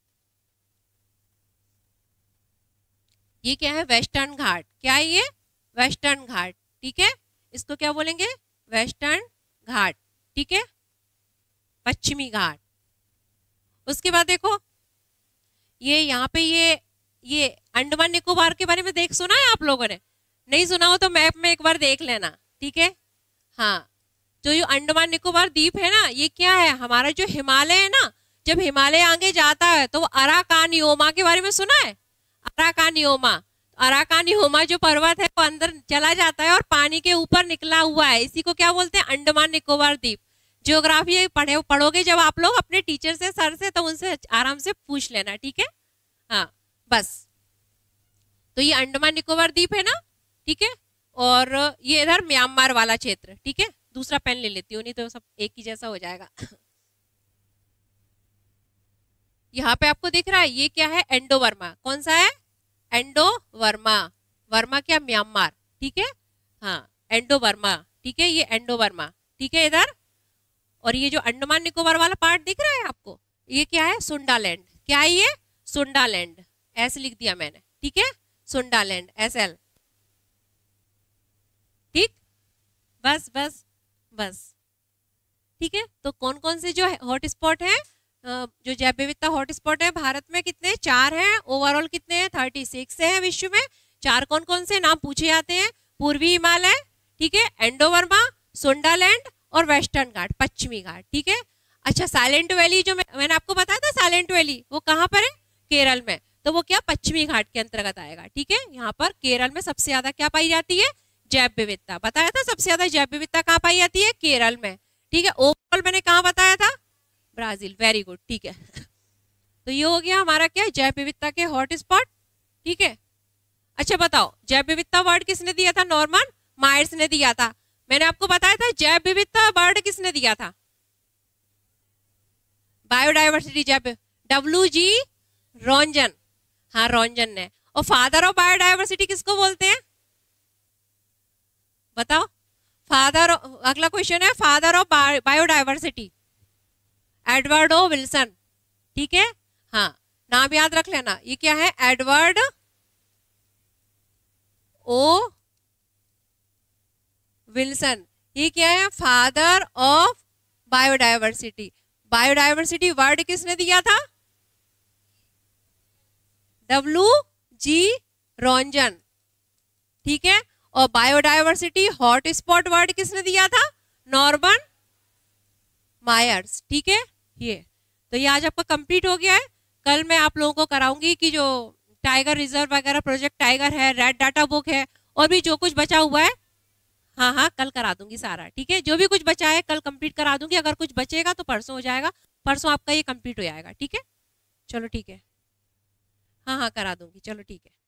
ये क्या है, वेस्टर्न घाट, क्या है ये, वेस्टर्न घाट, ठीक है, इसको क्या बोलेंगे, वेस्टर्न घाट, ठीक है, पश्चिमी घाट। उसके बाद देखो ये यहाँ पे ये अंडमान निकोबार के बारे में देख सुना है आप लोगों ने, नहीं सुना हो तो मैप में एक बार देख लेना, ठीक है। हाँ, जो ये अंडमान निकोबार द्वीप है ना, ये क्या है, हमारा जो हिमालय है ना, जब हिमालय आगे जाता है तो वो अराकानियोमा के बारे में सुना है, अराकानियोमा। अराकानियोमा जो पर्वत है वो अंदर चला जाता है और पानी के ऊपर निकला हुआ है, इसी को क्या बोलते हैं, अंडमान निकोबार द्वीप। ज्योग्राफी पढ़ोगे जब आप लोग अपने टीचर से, सर से, तो उनसे आराम से पूछ लेना, ठीक है। हाँ बस, तो ये अंडमान निकोबार द्वीप है ना, ठीक है, और ये इधर म्यांमार वाला क्षेत्र, ठीक है। दूसरा पेन ले लेती हूँ, नहीं तो सब एक ही जैसा हो जाएगा। यहाँ पे आपको दिख रहा है ये क्या है, एंडोवर्मा, कौन सा है, एंडोवर्मा, वर्मा क्या, म्यांमार, ठीक है, हाँ एंडोवर्मा, ठीक है, ये एंडोवर्मा, ठीक है इधर। और ये जो अंडमान निकोबार वाला पार्ट दिख रहा है आपको, ये क्या है, सुंडालैंड, क्या है ये, सुंडालैंड, ऐसे लिख दिया मैंने, ठीक है, सुंडालैंड, SL, ठीक, बस बस बस, ठीक है। तो कौन कौन से जो हॉट स्पॉट है, जो जैव विविधता हॉट स्पॉट है भारत में, कितने, 4 हैं, ओवरऑल कितने हैं, 36 है विश्व में। 4 कौन कौन से नाम पूछे जाते हैं, पूर्वी हिमालय, ठीक है, एंडोवर्मा, सुंडालैंड और वेस्टर्न घाट, पश्चिमी घाट, ठीक है। अच्छा, साइलेंट वैली जो मैंने आपको बताया था, साइलेंट वैली वो कहाँ पर है, केरल में, तो वो क्या, पश्चिमी घाट के अंतर्गत आएगा, ठीक है। यहाँ पर केरल में सबसे ज्यादा क्या पाई जाती है, जैव विविधता, बताया था सबसे ज्यादा जैव विविधता कहाँ पाई जाती है, केरल में, ठीक है। ओवरऑल मैंने कहाँ बताया था, ब्राजील, वेरी गुड, ठीक है। तो ये हो गया हमारा क्या, जैव विविधता के हॉट स्पॉट, ठीक है। अच्छा बताओ, जैव विविधता वर्ड किसने दिया था, नॉर्मन मायर्स ने दिया था। मैंने आपको बताया था जैव विविधता वर्ड किसने दिया था, बायोडायवर्सिटी, जैव, WG रॉन्जन, हाँ रॉन्जन ने। और फादर ऑफ बायोडायवर्सिटी किसको बोलते हैं, बताओ, फादर, अगला क्वेश्चन है, father of biodiversity, Edward Wilson, ठीक है, हाँ नाम याद रख लेना, ये क्या है, एडवर्ड ओ विल्सन, ये क्या है, father of biodiversity. Biodiversity word किसने दिया था, WG रॉन्जन, ठीक है। और बायोडायवर्सिटी हॉट स्पॉट वर्ड किसने दिया था, नॉर्मन मायर्स, ठीक है। ये तो ये आज आपका कंप्लीट हो गया है। कल मैं आप लोगों को कराऊंगी कि जो टाइगर रिजर्व वगैरह, प्रोजेक्ट टाइगर है, रेड डाटा बुक है, और भी जो कुछ बचा हुआ है, हाँ हाँ कल करा दूंगी सारा, ठीक है। जो भी कुछ बचा है कल कंप्लीट करा दूंगी, अगर कुछ बचेगा तो परसों हो जाएगा, परसों आपका ये कंप्लीट हो जाएगा, ठीक है। चलो ठीक है, हाँ हाँ करा दूंगी, चलो ठीक है।